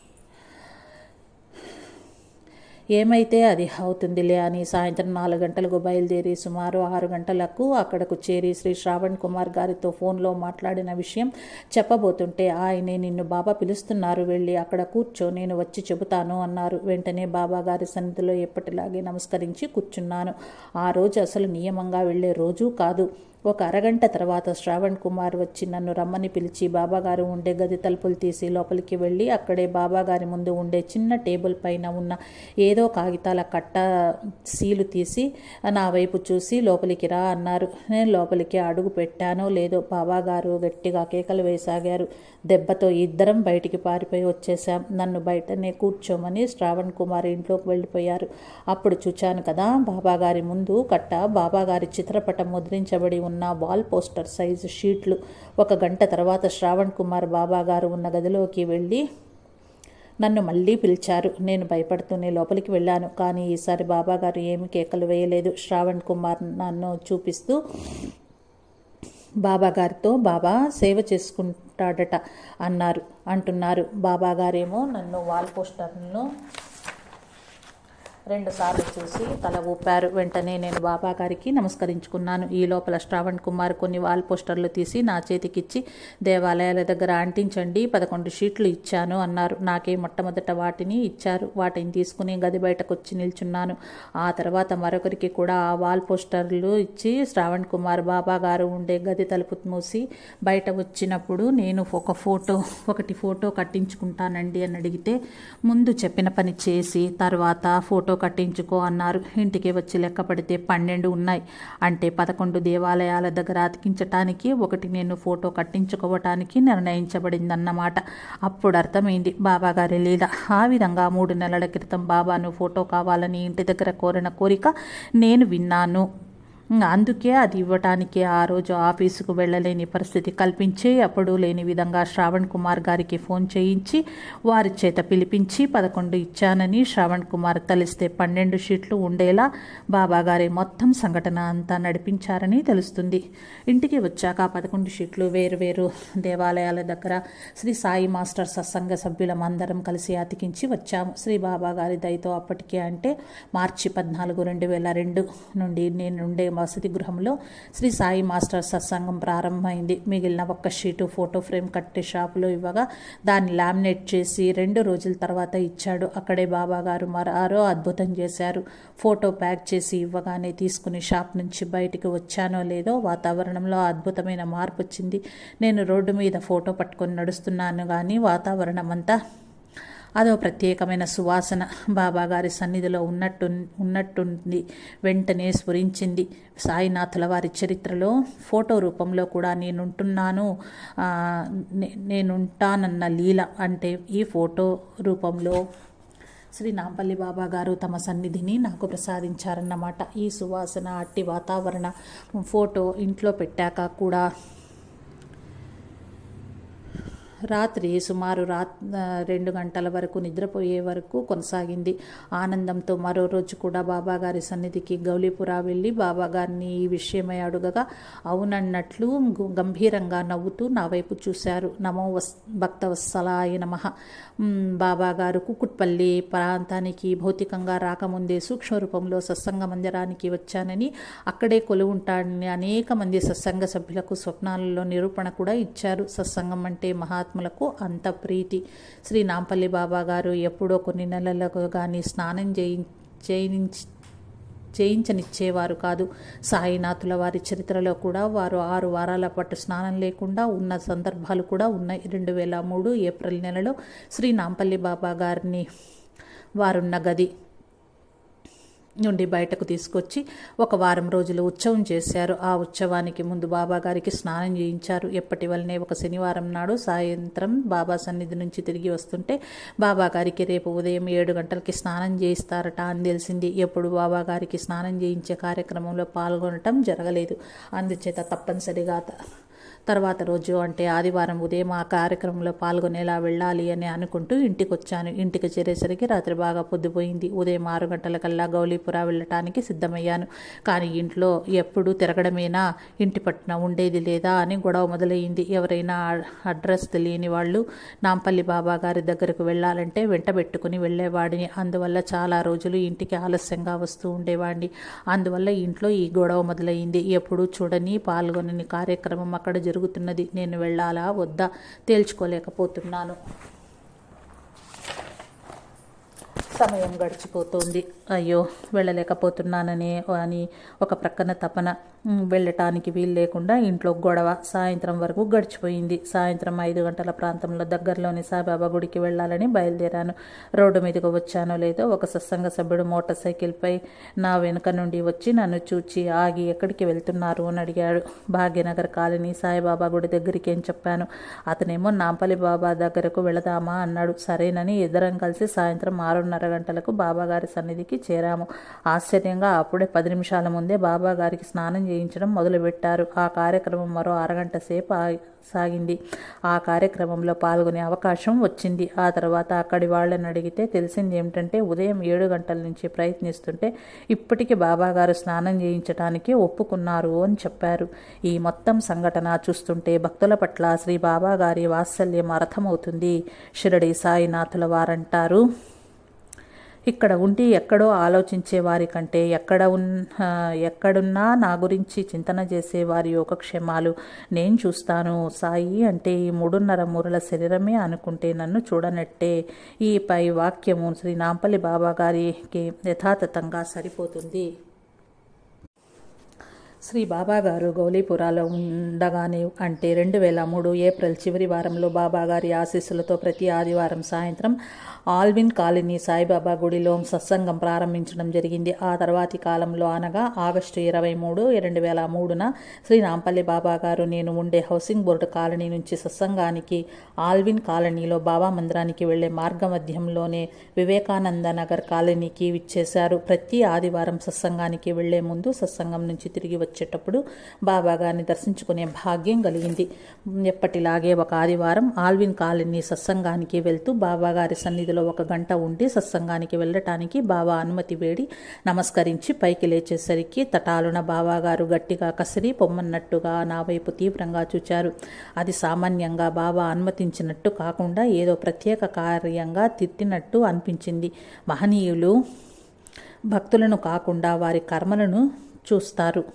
ఏమైతే అది అవుతుందిలే అని సాయంత్రం 4 గంటలకు బయలుదేరి సుమారు 6 గంటలకు అక్కడకు చేరి శ్రీ శ్రావణ్ కుమార్ గారితో ఫోన్లో మాట్లాడిన విషయం చెప్పబోతుంటే ఆయనే, నిన్ను బాబా పిలుస్తున్నారు, వెళ్ళి అక్కడ కూర్చో, నేను వచ్చి చెబుతాను అన్నారు. వెంటనే బాబా గారి సన్నిధిలో ఎప్పటిలాగే నమస్కరించి కూర్చున్నాను. ఆ రోజు అసలు నియమంగా వెళ్లే రోజు కాదు. ఒక అరగంట తర్వాత శ్రావణ్ కుమార్ వచ్చి నన్ను రమ్మని పిలిచి బాబాగారు ఉండే గది తలుపులు తీసి లోపలికి వెళ్ళి అక్కడే బాబాగారి ముందు ఉండే చిన్న టేబుల్ పైన ఉన్న ఏదో కాగితాల కట్ట సీలు తీసి నా వైపు చూసి లోపలికి రా అన్నారు. నేను లోపలికి అడుగు పెట్టానో లేదో బాబాగారు గట్టిగా కేకలు వేసాగారు. దెబ్బతో ఇద్దరం బయటికి పారిపోయి వచ్చేశాం. నన్ను బయటనే కూర్చోమని శ్రావణ్ కుమార్ ఇంట్లోకి వెళ్ళిపోయారు. అప్పుడు చూచాను కదా, బాబాగారి ముందు కట్ట బాబాగారి చిత్రపటం ముద్రించబడి ఉన్న వాల్ పోస్టర్ సైజు షీట్లు. 1 గంట తర్వాత శ్రావణ్ కుమార్ బాబాగారు ఉన్న గదిలోకి వెళ్ళి నన్ను మళ్ళీ పిలిచారు. నేను భయపడుతూనే లోపలికి వెళ్ళాను. కానీ ఈసారి బాబాగారు ఏమి కేకలు వేయలేదు. శ్రావణ్ కుమార్ నన్ను చూపిస్తూ బాబాగారితో, బాబా సేవ చేసుకుంటాడట అంటున్నారు. బాబాగారేమో నన్ను వాల్ పోస్టర్ను 2 సార్లు చూసి తల ఊపారు. వెంటనే నేను బాబాగారికి నమస్కరించుకున్నాను. ఈ లోపల శ్రావణ్ కుమార్ కొన్ని వాల్ పోస్టర్లు తీసి నా చేతికిచ్చి, దేవాలయాల దగ్గర అంటించండి, 11 షీట్లు ఇచ్చాను అన్నారు. నాకే మొట్టమొదట వాటిని ఇచ్చారు. వాటిని తీసుకుని గది బయటకు వచ్చి నిల్చున్నాను. ఆ తర్వాత మరొకరికి కూడా ఆ వాల్ పోస్టర్లు ఇచ్చి శ్రావణ్ కుమార్ బాబాగారు ఉండే గది తలుపు మూసి బయట వచ్చినప్పుడు నేను ఒకటి ఫోటో కట్టించుకుంటానండి అని అడిగితే, ముందు చెప్పిన పని చేసి తర్వాత ఫోటో కట్టించుకో అన్నారు. ఇంటికి వచ్చి లెక్క పడితే 12 ఉన్నాయి. అంటే 11 దేవాలయాల దగ్గర అతికించటానికి, ఒకటి నేను ఫోటో కట్టించుకోవటానికి నిర్ణయించబడిందన్నమాట. అప్పుడు అర్థమైంది బాబాగారి లీల. ఆ విధంగా 3 నెలల క్రితం బాబాను ఫోటో కావాలని ఇంటి దగ్గర కోరిన కోరిక నేను విన్నాను. అందుకే అది ఇవ్వటానికి ఆ రోజు ఆఫీసుకు వెళ్ళలేని పరిస్థితి కల్పించి, అప్పుడు లేని విధంగా శ్రావణ్ కుమార్ గారికి ఫోన్ చేయించి వారి చేత పిలిపించి 11 ఇచ్చానని, శ్రావణ్ కుమార్ తలిస్తే 12 షీట్లు ఉండేలా బాబాగారి మొత్తం సంఘటన అంతా నడిపించారని తెలుస్తుంది. ఇంటికి వచ్చాక 11 షీట్లు వేరువేరు దేవాలయాల దగ్గర శ్రీ సాయి మాస్టర్ సత్సంగ సభ్యులమందరం కలిసి అతికించి వచ్చాము. శ్రీ బాబాగారి దయతో అప్పటికే అంటే మార్చి 14, 2002 నుండి నేనుండే వసతి గృహంలో శ్రీ సాయి మాస్టర్ సత్సంగం ప్రారంభమైంది. మిగిలిన 1 షీటు ఫోటో ఫ్రేమ్ కట్టి షాపులో ఇవ్వగా దాన్ని లామినేట్ చేసి 2 రోజుల తర్వాత ఇచ్చాడు. అక్కడే బాబాగారు మరో అద్భుతం చేశారు. ఫోటో ప్యాక్ చేసి ఇవ్వగానే తీసుకుని షాప్ నుంచి బయటికి వచ్చానో లేదో వాతావరణంలో అద్భుతమైన మార్పు వచ్చింది. నేను రోడ్డు మీద ఫోటో పట్టుకొని నడుస్తున్నాను కానీ వాతావరణం అంతా అదో ప్రత్యేకమైన సువాసన బాబాగారి సన్నిధిలో ఉన్నట్టుంది. వెంటనే స్ఫురించింది సాయినాథుల వారి చరిత్రలో ఫోటో రూపంలో కూడా నేనుంటానన్న లీల. అంటే ఈ ఫోటో రూపంలో శ్రీ నాంపల్లి బాబా గారు తమ సన్నిధిని నాకు ప్రసాదించారన్నమాట. ఈ సువాసన, అట్టి వాతావరణ ఫోటో ఇంట్లో పెట్టాక కూడా రాత్రి సుమారు 2 గంటల వరకు నిద్రపోయే వరకు కొనసాగింది. ఆనందంతో మరో రోజు కూడా బాబాగారి సన్నిధికి గౌలీపురా వెళ్ళి బాబాగారిని ఈ విషయమై అడుగగా అవునన్నట్లు గంభీరంగా నవ్వుతూ నా వైపు చూశారు. నమో భక్తవత్సలాయ నమః. బాబాగారు కుకుట్పల్లి ప్రాంతానికి భౌతికంగా రాకముందే సూక్ష్మ రూపంలో సత్సంగ మందిరానికి వచ్చానని, అక్కడే కొలువుంటానని అనేక మంది సత్సంగ సభ్యులకు స్వప్నాలలో నిరూపణ కూడా ఇచ్చారు. సత్సంగం అంటే మహాత్ములకు అంత ప్రీతి. శ్రీ నాంపల్లి బాబా గారు ఎప్పుడో కొన్ని నెలలకు కానీ స్నానం చేయించనిచ్చేవారు కాదు. సాయినాథుల వారి చరిత్రలో కూడా వారు 6 వారాల పాటు స్నానం లేకుండా ఉన్న సందర్భాలు కూడా ఉన్నాయి. 2003 ఏప్రిల్ నెలలో శ్రీ నాంపల్లి బాబా గారిని వారున్న గది నుండి బయటకు తీసుకొచ్చి 1 వారం రోజులు ఉత్సవం చేశారు. ఆ ఉత్సవానికి ముందు బాబా గారికి స్నానం చేయించారు. ఎప్పటి వల్లనే ఒక శనివారం నాడు సాయంత్రం బాబా సన్నిధి నుంచి తిరిగి వస్తుంటే బాబా గారికి రేపు ఉదయం 7 గంటలకి స్నానం చేయిస్తారట అని తెలిసింది. ఎప్పుడు బాబా గారికి స్నానం చేయించే కార్యక్రమంలో పాల్గొనటం జరగలేదు. అందుచేత తప్పనిసరిగా తర్వాత రోజు అంటే ఆదివారం ఉదయం ఆ కార్యక్రమంలో పాల్గొనేలా వెళ్ళాలి అని అనుకుంటూ ఇంటికి వచ్చాను. ఇంటికి చేరేసరికి రాత్రి బాగా పొద్దుపోయింది. ఉదయం 6 గంటలకల్లా గౌలీపురా వెళ్ళటానికి సిద్ధమయ్యాను. కానీ ఇంట్లో ఎప్పుడు తిరగడమేనా, ఇంటి పట్టున ఉండేది లేదా అని గొడవ మొదలయ్యింది. ఎవరైనా అడ్రస్ తెలియని వాళ్ళు నాంపల్లి బాబా గారి దగ్గరకు వెళ్ళాలంటే వెంట పెట్టుకుని వెళ్ళేవాడిని. అందువల్ల చాలా రోజులు ఇంటికి ఆలస్యంగా వస్తూ ఉండేవాడిని. అందువల్ల ఇంట్లో ఈ గొడవ మొదలయ్యింది. ఎప్పుడూ చూడని పాల్గొనని కార్యక్రమం అక్కడ జరుగుతున్నది. నేను వెళ్ళాలా వద్దా తేల్చుకోలేకపోతున్నాను. సమయం గడిచిపోతుంది. అయ్యో వెళ్ళలేకపోతున్నానని అని ఒక ప్రక్కన తపన, వెళ్ళటానికి వీలు లేకుండా ఇంట్లో గొడవ. సాయంత్రం వరకు గడిచిపోయింది. సాయంత్రం 5 గంటల ప్రాంతంలో దగ్గరలోని సాయిబాబా గుడికి వెళ్ళాలని బయలుదేరాను. రోడ్డు మీదకు వచ్చానో లేదో ఒక సత్సంగ సభ్యుడు మోటార్ సైకిల్పై నా వెనుక నుండి వచ్చి నన్ను చూచి ఆగి ఎక్కడికి వెళ్తున్నారు అని అడిగాడు. భాగ్యనగర్ కాలనీ సాయిబాబా గుడి దగ్గరికి అని చెప్పాను. అతనేమో నాంపల్లి బాబా దగ్గరకు వెళదామా అన్నాడు. సరేనని ఇద్దరం కలిసి సాయంత్రం 6:30 గంటలకు బాబాగారి సన్నిధికి చేరాము. ఆశ్చర్యంగా అప్పుడే 10 నిమిషాల ముందే బాబా గారికి స్నానం చేయించడం మొదలుపెట్టారు. ఆ కార్యక్రమం మరో అరగంట సేపు సాగింది. ఆ కార్యక్రమంలో పాల్గొనే అవకాశం వచ్చింది. ఆ తర్వాత అక్కడి వాళ్ళని అడిగితే తెలిసింది ఏమిటంటే ఉదయం 7 గంటల నుంచి ప్రయత్నిస్తుంటే ఇప్పటికీ బాబాగారు స్నానం చేయించడానికి ఒప్పుకున్నారు అని చెప్పారు. ఈ మొత్తం సంఘటన చూస్తుంటే భక్తుల పట్ల శ్రీ బాబా గారి వాత్సల్యం అర్థమవుతుంది. షిరడి సాయినాథుల వారంటారు, ఇక్కడ ఉండి ఎక్కడో ఆలోచించే వారి కంటే ఎక్కడున్నా నా గురించి చింతన చేసే వారి యోగక్షేమాలు నేను చూస్తాను. సాయి అంటే ఈ 3.5 మూరల శరీరమే అనుకుంటే నన్ను చూడనట్టే. ఈ పై వాక్యము శ్రీ నాంపల్లి బాబా గారికి యథాతథంగా సరిపోతుంది. శ్రీ బాబా గారు గౌలీపురాలో ఉండగానే అంటే 2003 ఏప్రిల్ చివరి వారంలో బాబాగారి ఆశీస్సులతో ప్రతి ఆదివారం సాయంత్రం ఆల్విన్ కాలనీ సాయిబాబా గుడిలో సత్సంగం ప్రారంభించడం జరిగింది. ఆ తర్వాతి కాలంలో అనగా ఆగస్టు 23, 2003న శ్రీ నాంపల్లి బాబా గారు నేను ఉండే హౌసింగ్ బోర్డు కాలనీ నుంచి సత్సంగానికి ఆల్విన్ కాలనీలో బాబా మందిరానికి వెళ్లే మార్గ మధ్యంలోనే వివేకానంద నగర్ కాలనీకి విచ్చేశారు. ప్రతి ఆదివారం సత్సంగానికి వెళ్లే ముందు సత్సంగం నుంచి తిరిగి వచ్చేటప్పుడు బాబా గారిని దర్శించుకునే భాగ్యం కలిగింది. ఎప్పటిలాగే ఒక ఆదివారం ఆల్విన్ కాలనీ సత్సంగానికి వెళ్తూ బాబా గారి సన్నిధిలో 1 గంట ఉండి సత్సంగానికి వెళ్ళటానికి బాబా అనుమతి వేడి నమస్కరించి పైకి లేచేసరికి తటాలున బాబా గారు గట్టిగా కసిరి పొమ్మన్నట్టుగా నా వైపు తీవ్రంగా చూచారు. అది సామాన్యంగా బాబా అనుమతించినట్టు కాకుండా ఏదో ప్రత్యేక కార్యంగా తిట్టినట్టు అనిపించింది. మహనీయులు భక్తులను కాకుండా వారి కర్మలను చూస్తారు.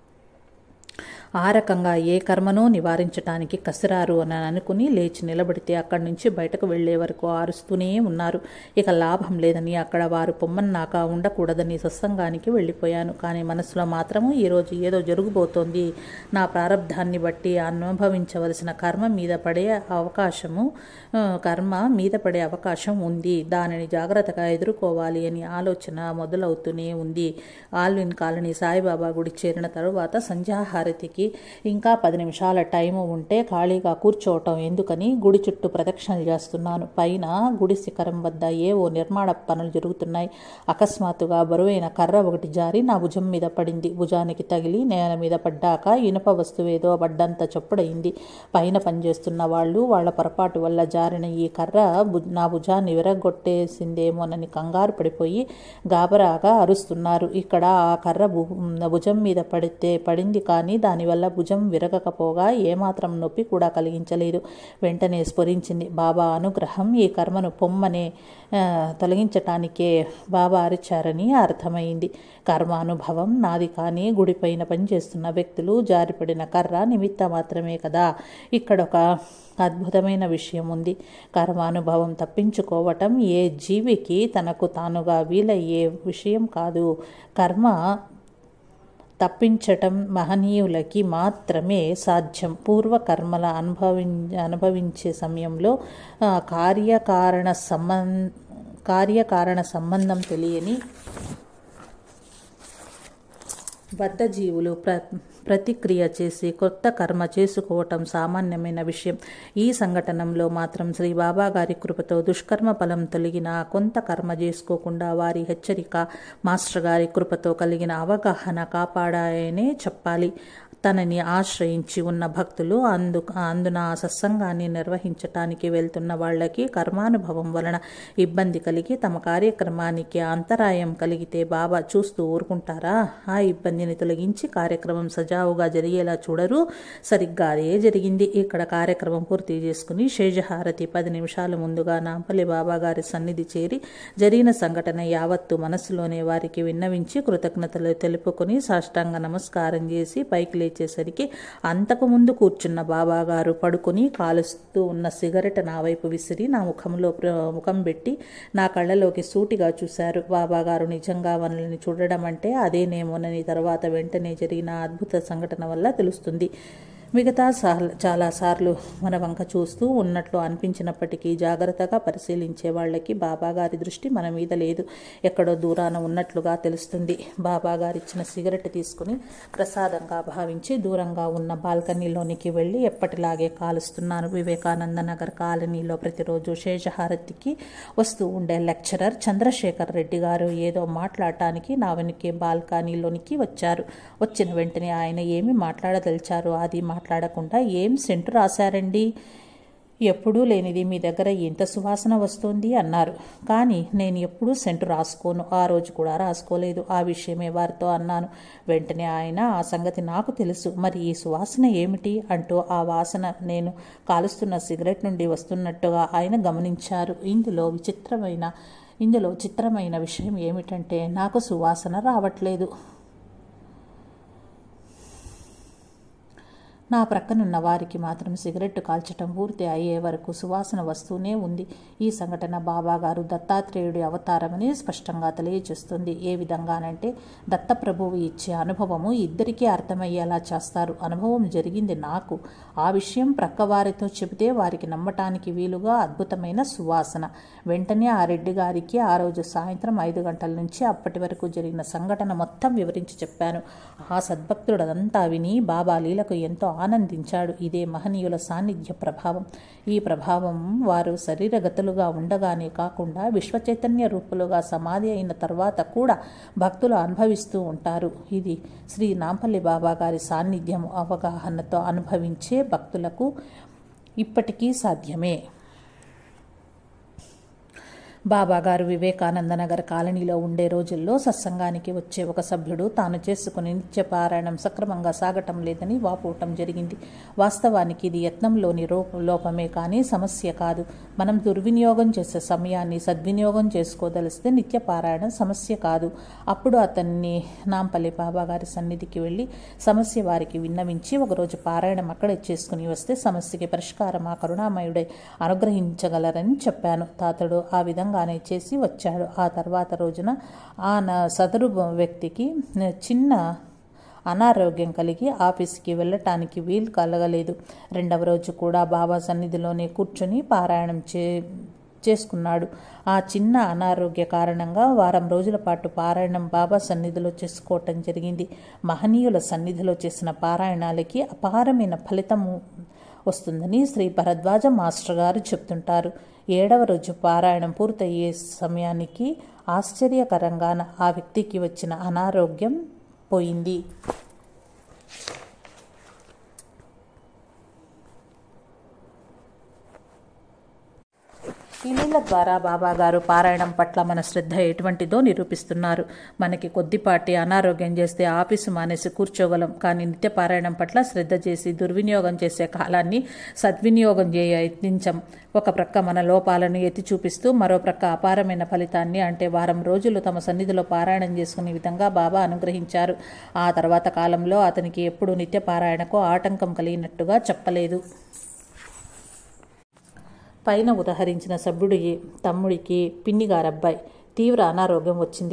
ఆ రకంగా ఏ కర్మనో నివారించటానికి కసిరారు అని అనుకుని లేచి నిలబడితే అక్కడి నుంచి బయటకు వెళ్లే వరకు అరుస్తూనే ఉన్నారు. ఇక లాభం లేదని అక్కడ వారు పొమ్మన్నాక ఉండకూడదని సత్సంగానికి వెళ్ళిపోయాను. కానీ మనసులో మాత్రము ఈరోజు ఏదో జరుగుబోతోంది. నా ప్రారంధాన్ని బట్టి అనుభవించవలసిన కర్మ మీద పడే అవకాశం ఉంది. దానిని జాగ్రత్తగా ఎదుర్కోవాలి అని ఆలోచన మొదలవుతూనే ఉంది. ఆల్విన్ కాలనీ సాయిబాబా గుడి చేరిన తరువాత సంధ్యాహారతికి ఇంకా 10 నిమిషాల టైము ఉంటే ఖాళీగా కూర్చోవటం ఎందుకని గుడి చుట్టూ ప్రదక్షిణలు చేస్తున్నాను. పైన గుడి శిఖరం వద్ద ఏవో నిర్మాణ పనులు జరుగుతున్నాయి. అకస్మాత్తుగా బరువైన కర్ర ఒకటి జారి నా భుజం మీద పడింది. భుజానికి తగిలి నేల మీద పడ్డాక ఇనుప వస్తువేదో పడ్డంత చప్పుడైంది. పైన పనిచేస్తున్న వాళ్ళు వాళ్ళ పొరపాటు వల్ల జారిన ఈ కర్ర నా భుజాన్ని విరగొట్టేసిందేమోనని కంగారు పడిపోయి గాబరాగా అరుస్తున్నారు. ఇక్కడ ఆ కర్ర భుజం మీద పడింది కానీ దాని దానివల్ల భుజం విరగకపోగా ఏమాత్రం నొప్పి కూడా కలిగించలేదు. వెంటనే స్ఫురించింది. బాబా అనుగ్రహం ఈ కర్మను పొమ్మనే తొలగించటానికే బాబా అరిచారని అర్థమైంది. కర్మానుభవం నాది కానీ గుడిపైన పనిచేస్తున్న వ్యక్తులు జారిపడిన కర్ర నిమిత్త మాత్రమే కదా. ఇక్కడొక అద్భుతమైన విషయం ఉంది. కర్మానుభవం తప్పించుకోవటం ఏ జీవికి తనకు తానుగా వీలయ్యే విషయం కాదు. కర్మ తప్పించటం మహనీయులకి మాత్రమే సాధ్యం. పూర్వకర్మల అనుభవించే సమయంలో కార్యకారణ సంబంధం తెలియని బద్ధజీవులు ప్రతిక్రియ చేసి కొత్త కర్మ చేసుకోవటం సామాన్యమైన విషయం. ఈ సంఘటనలో మాత్రం శ్రీ బాబా గారి కృపతో దుష్కర్మ ఫలం తొలగిన కొంత కర్మ చేసుకోకుండా వారి హెచ్చరిక, మాస్టర్ గారి కృపతో కలిగిన అవగాహన కాపాడాయనే చెప్పాలి. తనని ఆశ్రయించి ఉన్న భక్తులు అందున ఆ సత్సంగాన్ని నిర్వహించటానికి వెళ్తున్న వాళ్ళకి కర్మానుభవం వలన ఇబ్బంది కలిగి తమ కార్యక్రమానికి అంతరాయం కలిగితే బాబా చూస్తూ ఊరుకుంటారా? ఆ ఇబ్బందిని తొలగించి కార్యక్రమం సజావుగా జరిగేలా చూడరు. సరిగ్గా అదే జరిగింది. ఇక్కడ కార్యక్రమం పూర్తి చేసుకుని శేషహారతి 10 నిమిషాల ముందుగా నాంపల్లి బాబా గారి సన్నిధి చేరి జరిగిన సంఘటన యావత్తు మనసులోనే వారికి విన్నవించి కృతజ్ఞతలు తెలుపుకొని సాష్టాంగ నమస్కారం చేసి పైకి లేచేసరికి అంతకుముందు కూర్చున్న బాబాగారు పడుకొని కాలుస్తూ ఉన్న సిగరెట్ నా వైపు విసిరి నా ముఖం పెట్టి నా కళ్ళలోకి సూటిగా చూశారు. బాబాగారు నిజంగా మనల్ని చూడడం అంటే అదేనేమోనని తర్వాత వెంటనే జరిగిన అద్భుత సంఘటన వల్ల తెలుస్తుంది. మిగతా చాలాసార్లు మన వంక చూస్తూ ఉన్నట్లు అనిపించినప్పటికీ జాగ్రత్తగా పరిశీలించే వాళ్ళకి బాబాగారి దృష్టి మన మీద లేదు, ఎక్కడో దూరాన ఉన్నట్లుగా తెలుస్తుంది. బాబాగారిచ్చిన సిగరెట్ తీసుకుని ప్రసాదంగా భావించి దూరంగా ఉన్న బాల్కనీలోనికి వెళ్ళి ఎప్పటిలాగే కాలుస్తున్నాను. వివేకానంద నగర్ కాలనీలో ప్రతిరోజు శేషహారతికి వస్తూ ఉండే లెక్చరర్ చంద్రశేఖర్ రెడ్డి గారు ఏదో మాట్లాడటానికి నా వెనుకే బాల్కనీలోనికి వచ్చారు. వచ్చిన వెంటనే ఆయన ఏమి మాట్లాడదలిచారు? అది మాట్లాడకుండా ఏం సెంటు రాశారండి? ఎప్పుడూ లేనిది మీ దగ్గర ఎంత సువాసన వస్తుంది అన్నారు. కానీ నేను ఎప్పుడూ సెంటు రాసుకోను, ఆ రోజు కూడా రాసుకోలేదు. ఆ విషయమే వారితో అన్నాను. వెంటనే ఆయన ఆ సంగతి నాకు తెలుసు, మరి ఈ సువాసన ఏమిటి అంటూ ఆ వాసన నేను కాలుస్తున్న సిగరెట్ నుండి వస్తున్నట్టుగా ఆయన గమనించారు. ఇందులో చిత్రమైన విషయం ఏమిటంటే నాకు సువాసన రావట్లేదు. నా ప్రక్కనున్న వారికి మాత్రం సిగరెట్టు కాల్చటం పూర్తి అయ్యే వరకు సువాసన వస్తూనే ఉంది. ఈ సంఘటన బాబాగారు దత్తాత్రేయుడి అవతారమని స్పష్టంగా తెలియజేస్తుంది. ఏ విధంగానంటే దత్తప్రభువు ఇచ్చే అనుభవము ఇద్దరికీ అర్థమయ్యేలా చేస్తారు. అనుభవం జరిగింది నాకు. ఆ విషయం ప్రక్కవారితో చెబితే వారికి నమ్మటానికి వీలుగా అద్భుతమైన సువాసన. వెంటనే ఆ రెడ్డి గారికి ఆ రోజు సాయంత్రం 5 గంటల నుంచి అప్పటి వరకు జరిగిన సంఘటన మొత్తం వివరించి చెప్పాను. ఆ సద్భక్తుడంతా విని బాబా లీలకు ఎంతో ఆనందించాడు. ఇదే మహనీయుల సాన్నిధ్య ప్రభావం. ఈ ప్రభావం వారు శరీరగతులుగా ఉండగానే కాకుండా విశ్వచైతన్య రూపులుగా సమాధి అయిన తర్వాత కూడా భక్తులు అనుభవిస్తూ ఉంటారు. ఇది శ్రీ నాంపల్లి బాబా గారి సాన్నిధ్యం అవగాహనతో అనుభవించే భక్తులకు ఇప్పటికీ సాధ్యమే. బాబాగారు వివేకానంద నగర్ కాలనీలో ఉండే రోజుల్లో సత్సంగానికి వచ్చే ఒక సభ్యుడు తాను చేసుకుని నిత్యపారాయణం సక్రమంగా సాగటం లేదని వాపోవటం జరిగింది. వాస్తవానికి ఇది యత్నంలోని లోపమే కానీ సమస్య కాదు. మనం దుర్వినియోగం చేసే సమయాన్ని సద్వినియోగం చేసుకోదలిస్తే నిత్యపారాయణం సమస్య కాదు. అప్పుడు అతన్ని నాంపల్లి బాబాగారి సన్నిధికి వెళ్ళి సమస్య వారికి విన్నవించి ఒకరోజు పారాయణం అక్కడే చేసుకుని వస్తే సమస్యకి పరిష్కారం ఆ కరుణామయుడే అనుగ్రహించగలరని చెప్పాను. తాతడు ఆ విధంగా చేసి వచ్చాడు. ఆ తర్వాత రోజున సదరు వ్యక్తికి చిన్న అనారోగ్యం కలిగి ఆఫీస్కి వెళ్ళటానికి వీలు కలగలేదు. 2వ రోజు కూడా బాబా సన్నిధిలోనే కూర్చొని పారాయణం చేసుకున్నాడు. ఆ చిన్న అనారోగ్య కారణంగా వారం రోజుల పాటు పారాయణం బాబా సన్నిధిలో చేసుకోవటం జరిగింది. మహనీయుల సన్నిధిలో చేసిన పారాయణాలకి అపారమైన ఫలితము వస్తుందని శ్రీ భరద్వాజ మాస్టర్ గారు చెప్తుంటారు. 7వ రోజు పారాయణం పూర్తయ్యే సమయానికి ఆశ్చర్యకరంగా ఆ వ్యక్తికి వచ్చిన అనారోగ్యం పోయింది. ఈ నీళ్ళ ద్వారా బాబాగారు పారాయణం పట్ల మన శ్రద్ధ ఎటువంటిదో నిరూపిస్తున్నారు. మనకి కొద్దిపాటి అనారోగ్యం చేస్తే ఆఫీసు మానేసి కూర్చోగలం, కానీ నిత్య పారాయణం పట్ల శ్రద్ధ చేసి దుర్వినియోగం చేసే కాలాన్ని సద్వినియోగం యత్నించం. ఒక ప్రక్క మన లోపాలను ఎత్తి చూపిస్తూ మరో ప్రక్క అపారమైన ఫలితాన్ని, అంటే వారం రోజులు తమ సన్నిధిలో పారాయణం చేసుకునే విధంగా బాబా అనుగ్రహించారు. ఆ తర్వాత కాలంలో అతనికి ఎప్పుడూ నిత్య పారాయణకు ఆటంకం కలిగినట్టుగా చెప్పలేదు. పైన ఉదహరించిన సభ్యుడి తమ్ముడికి పిన్నిగారబ్బాయి తీవ్ర అనారోగ్యం వచ్చింది.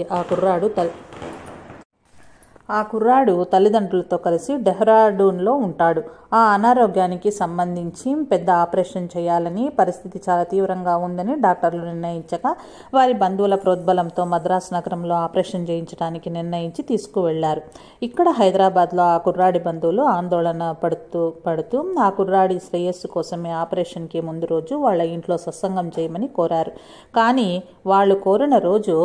ఆ కుర్రాడు తల్లిదండ్రులతో కలిసి డెహ్రాడూన్లో ఉంటాడు. ఆ అనారోగ్యానికి సంబంధించి పెద్ద ఆపరేషన్ చేయాలని, పరిస్థితి చాలా తీవ్రంగా ఉందని డాక్టర్లు నిర్ణయించగా వారి బంధువుల ప్రోద్బలంతో మద్రాసు నగరంలో ఆపరేషన్ చేయించడానికి నిర్ణయించి తీసుకువెళ్లారు. ఇక్కడ హైదరాబాద్లో ఆ కుర్రాడి బంధువులు ఆందోళన పడుతూ ఆ కుర్రాడి శ్రేయస్సు కోసమే ఆపరేషన్కి ముందు రోజు వాళ్ళ ఇంట్లో సత్సంగం చేయమని కోరారు. కానీ వాళ్ళు కోరిన రోజు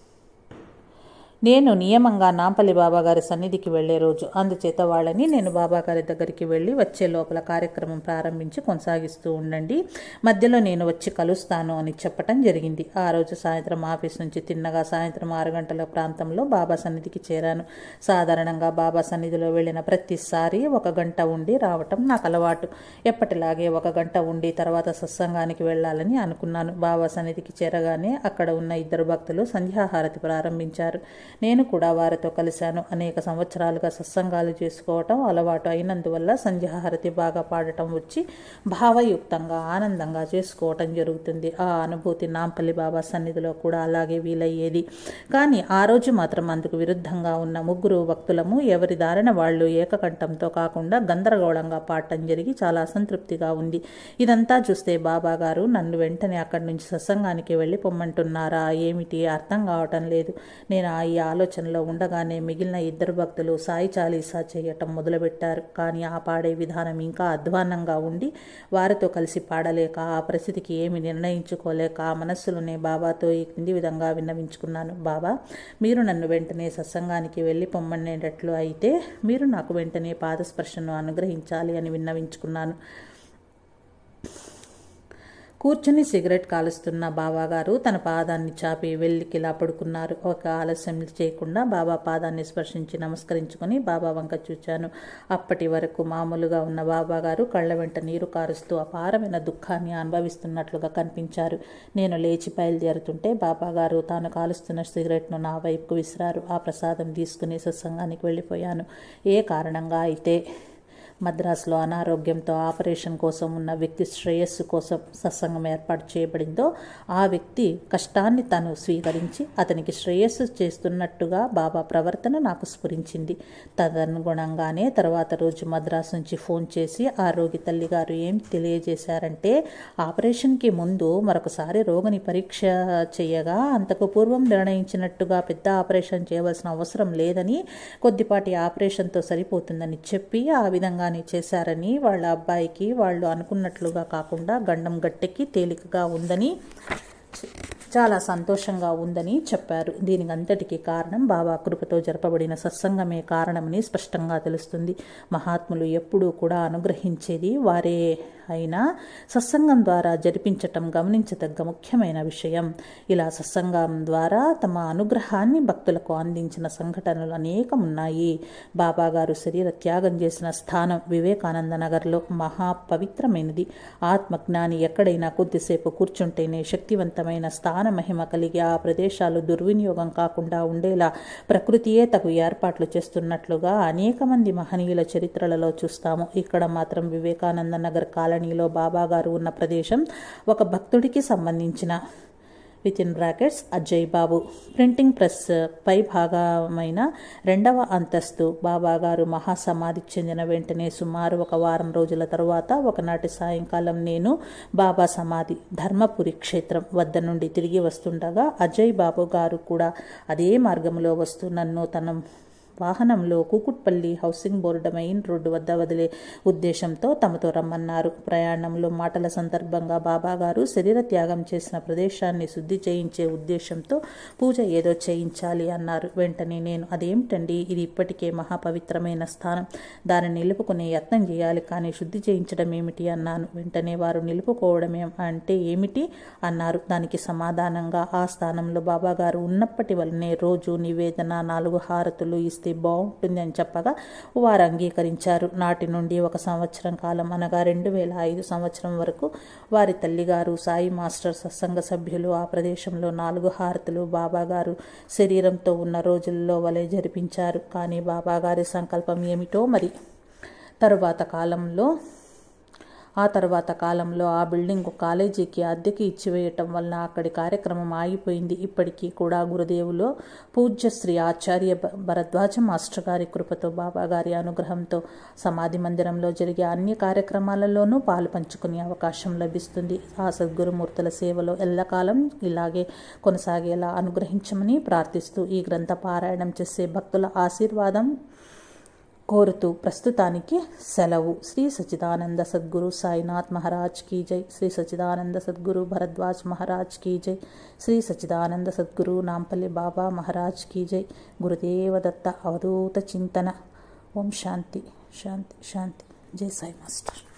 నేను నియమంగా నాంపల్లి బాబాగారి సన్నిధికి వెళ్లే రోజు. అందుచేత వాళ్ళని నేను బాబాగారి దగ్గరికి వెళ్ళి వచ్చే లోపల కార్యక్రమం ప్రారంభించి కొనసాగిస్తూ ఉండండి, మధ్యలో నేను వచ్చి కలుస్తాను అని చెప్పటం జరిగింది. ఆ రోజు సాయంత్రం ఆఫీస్ నుంచి తిన్నగా సాయంత్రం 6 గంటల ప్రాంతంలో బాబా సన్నిధికి చేరాను. సాధారణంగా బాబా సన్నిధిలో వెళ్ళిన ప్రతిసారి 1 గంట ఉండి రావటం నాకు అలవాటు. ఎప్పటిలాగే 1 గంట ఉండి తర్వాత సత్సంగానికి వెళ్ళాలని అనుకున్నాను. బాబా సన్నిధికి చేరగానే అక్కడ ఉన్న 2 భక్తులు సంధ్యాహారతి ప్రారంభించారు. నేను కూడా వారితో కలిశాను. అనేక సంవత్సరాలుగా సత్సంగాలు చేసుకోవటం అలవాటు అయినందువల్ల సంధ్యాహారతి బాగా పాడటం వచ్చి భావయుక్తంగా ఆనందంగా చేసుకోవటం జరుగుతుంది. ఆ అనుభూతి నాంపల్లి బాబా సన్నిధిలో కూడా అలాగే వీలయ్యేది. కానీ ఆ రోజు మాత్రం అందుకు విరుద్ధంగా ఉన్న 3 భక్తులము ఎవరి దారిన వాళ్ళు ఏకకంఠంతో కాకుండా గందరగోళంగా పాడటం జరిగి చాలా అసంతృప్తిగా ఉంది. ఇదంతా చూస్తే బాబా గారు నన్ను వెంటనే అక్కడి నుంచి సత్సంగానికి వెళ్ళి పొమ్మంటున్నారా ఏమిటి అర్థం కావటం లేదు. నేను ఈ ఆలోచనలో ఉండగానే మిగిలిన 2 భక్తులు సాయి చాలీసా చేయటం మొదలుపెట్టారు. కానీ ఆ పాడే విధానం ఇంకా అధ్వాన్నంగా ఉండి వారితో కలిసి పాడలేక, ఆ పరిస్థితికి ఏమి నిర్ణయించుకోలేక మనస్సులోనే బాబాతో ఈ క్రింది విధంగా విన్నవించుకున్నాను. బాబా, మీరు నన్ను వెంటనే సత్సంగానికి వెళ్ళి పొమ్మనేటట్లు అయితే మీరు నాకు వెంటనే పాదస్పర్శను అనుగ్రహించాలి అని విన్నవించుకున్నాను. కూర్చుని సిగరెట్ కాలుస్తున్న బాబాగారు తన పాదాన్ని చాపి వెల్లికిలా పడుకున్నారు. ఒక ఆలస్యం చేయకుండా బాబా పాదాన్ని స్పర్శించి నమస్కరించుకుని బాబా వంక చూచాను. అప్పటి వరకు మామూలుగా ఉన్న బాబాగారు కళ్ళ వెంట నీరు కారుస్తూ అపారమైన దుఃఖాన్ని అనుభవిస్తున్నట్లుగా కనిపించారు. నేను లేచి బయలుదేరుతుంటే బాబాగారు తాను కాలుస్తున్న సిగరెట్ను నా వైపుకు విసిరారు. ఆ ప్రసాదం తీసుకుని సత్సంగానికి వెళ్ళిపోయాను. ఏ కారణంగా అయితే మద్రాసులో అనారోగ్యంతో ఆపరేషన్ కోసం ఉన్న వ్యక్తి శ్రేయస్సు కోసం సత్సంగం ఏర్పాటు చేయబడిందో ఆ వ్యక్తి కష్టాన్ని తను స్వీకరించి అతనికి శ్రేయస్సు చేస్తున్నట్టుగా బాబా ప్రవర్తన నాకు స్ఫురించింది. తదనుగుణంగానే తర్వాత రోజు మద్రాసు నుంచి ఫోన్ చేసి ఆ రోగి తల్లిగారు ఏం తెలియజేశారంటే, ఆపరేషన్కి ముందు మరొకసారి రోగిని పరీక్ష చేయగా అంతకు పూర్వం నిర్ణయించినట్టుగా పెద్ద ఆపరేషన్ చేయవలసిన అవసరం లేదని, కొద్దిపాటి ఆపరేషన్తో సరిపోతుందని చెప్పి ఆ విధంగా చేశారని, వాళ్ళ అబ్బాయికి వాళ్ళు అనుకున్నట్లుగా కాకుండా గండం గట్టెక్కి తేలికగా ఉందని, చాలా సంతోషంగా ఉందని చెప్పారు. దీనికి అంతటికీ కారణం బాబా కృపతో జరపబడిన సత్సంగమే కారణమని స్పష్టంగా తెలుస్తుంది. మహాత్ములు ఎప్పుడూ కూడా అనుగ్రహించేది వారే అయినా సత్సంగం ద్వారా జరిపించటం గమనించదగ్గ ముఖ్యమైన విషయం. ఇలా సత్సంగం ద్వారా తమ అనుగ్రహాన్ని భక్తులకు అందించిన సంఘటనలు అనేకమున్నాయి. బాబాగారు శరీర త్యాగం చేసిన స్థానం వివేకానంద నగర్లో మహాపవిత్రమైనది. ఆత్మజ్ఞాని ఎక్కడైనా కొద్దిసేపు కూర్చుంటేనే శక్తివంతమైన స్థాన మహిమ కలిగి ఆ ప్రదేశాలు దుర్వినియోగం కాకుండా ఉండేలా ప్రకృతియే తగు ఏర్పాట్లు చేస్తున్నట్లుగా అనేక మంది మహనీయుల చరిత్రలలో చూస్తాము. ఇక్కడ మాత్రం వివేకానంద నగర్ కాలనీలో బాబాగారు ఉన్న ప్రదేశం ఒక భక్తుడికి సంబంధించిన (అజయ్ బాబు) ప్రింటింగ్ ప్రెస్ పై భాగమైన 2వ అంతస్తు. బాబాగారు మహాసమాధి చెందిన వెంటనే సుమారు 1 వారం రోజుల తరువాత ఒకనాటి సాయంకాలం నేను బాబా సమాధి ధర్మపురి క్షేత్రం వద్ద నుండి తిరిగి వస్తుండగా అజయ్ బాబు గారు కూడా అదే మార్గంలో వస్తూ నన్ను తన వాహనంలో Kukatpally housing board main road వద్ద వదిలే ఉద్దేశంతో తమతో రమ్మన్నారు. ప్రయాణంలో మాటల సందర్భంగా బాబాగారు శరీర త్యాగం చేసిన ప్రదేశాన్ని శుద్ధి చేయించే ఉద్దేశంతో పూజ ఏదో చేయించాలి అన్నారు. వెంటనే నేను, అదేమిటండి, ఇది ఇప్పటికే మహాపవిత్రమైన స్థానం, దానిని నిలుపుకునే యత్నం చేయాలి, కానీ శుద్ధి చేయించడం ఏమిటి అన్నాను. వెంటనే వారు, నిలుపుకోవడం అంటే ఏమిటి అన్నారు. దానికి సమాధానంగా, ఆ స్థానంలో బాబాగారు ఉన్నప్పటి వల్లనే రోజు నివేదన 4 హారతులు ఇస్తే బాగుంటుంది అని చెప్పగా వారు అంగీకరించారు. నాటి నుండి 1 సంవత్సరం కాలం అనగా 2005 సంవత్సరం వరకు వారి తల్లిగారు, సాయి మాస్టర్ సత్సంగ సభ్యులు ఆ ప్రదేశంలో 4 హారతులు బాబాగారు శరీరంతో ఉన్న రోజుల్లో వలె జరిపించారు. కానీ బాబాగారి సంకల్పం ఏమిటో మరి. తర్వాత కాలంలో ఆ బిల్డింగ్ కాలేజీకి అద్దెకి ఇచ్చివేయటం వలన అక్కడి కార్యక్రమం ఆగిపోయింది. ఇప్పటికీ కూడా గురుదేవులో పూజ్య శ్రీ ఆచార్య భరద్వాజ మాస్టర్ గారి కృపతో, బాబాగారి అనుగ్రహంతో సమాధి మందిరంలో జరిగే అన్ని కార్యక్రమాలలోనూ పాలు పంచుకునే అవకాశం లభిస్తుంది. ఆ సద్గురుమూర్తుల సేవలో ఎల్లకాలం ఇలాగే కొనసాగేలా అనుగ్రహించమని ప్రార్థిస్తూ ఈ గ్రంథ పారాయణం చేసే భక్తుల ఆశీర్వాదం కోరుతూ ప్రస్తుతానికి సెలవు. శ్రీ సచ్చిదానంద సద్గురు సాయినాథ్ మహారాజ్ కీ జై. శ్రీ సచ్చిదానంద సద్గురు భరద్వాజ్ మహారాజ్ కీ జై. శ్రీ సచ్చిదానంద సద్గురు నాంపల్లి బాబా మహారాజ్ కీ జై. గురుదేవదత్త అవధూత చింతన. ఓం శాంతి శాంతి శాంతి. జై సాయి మాస్టర్.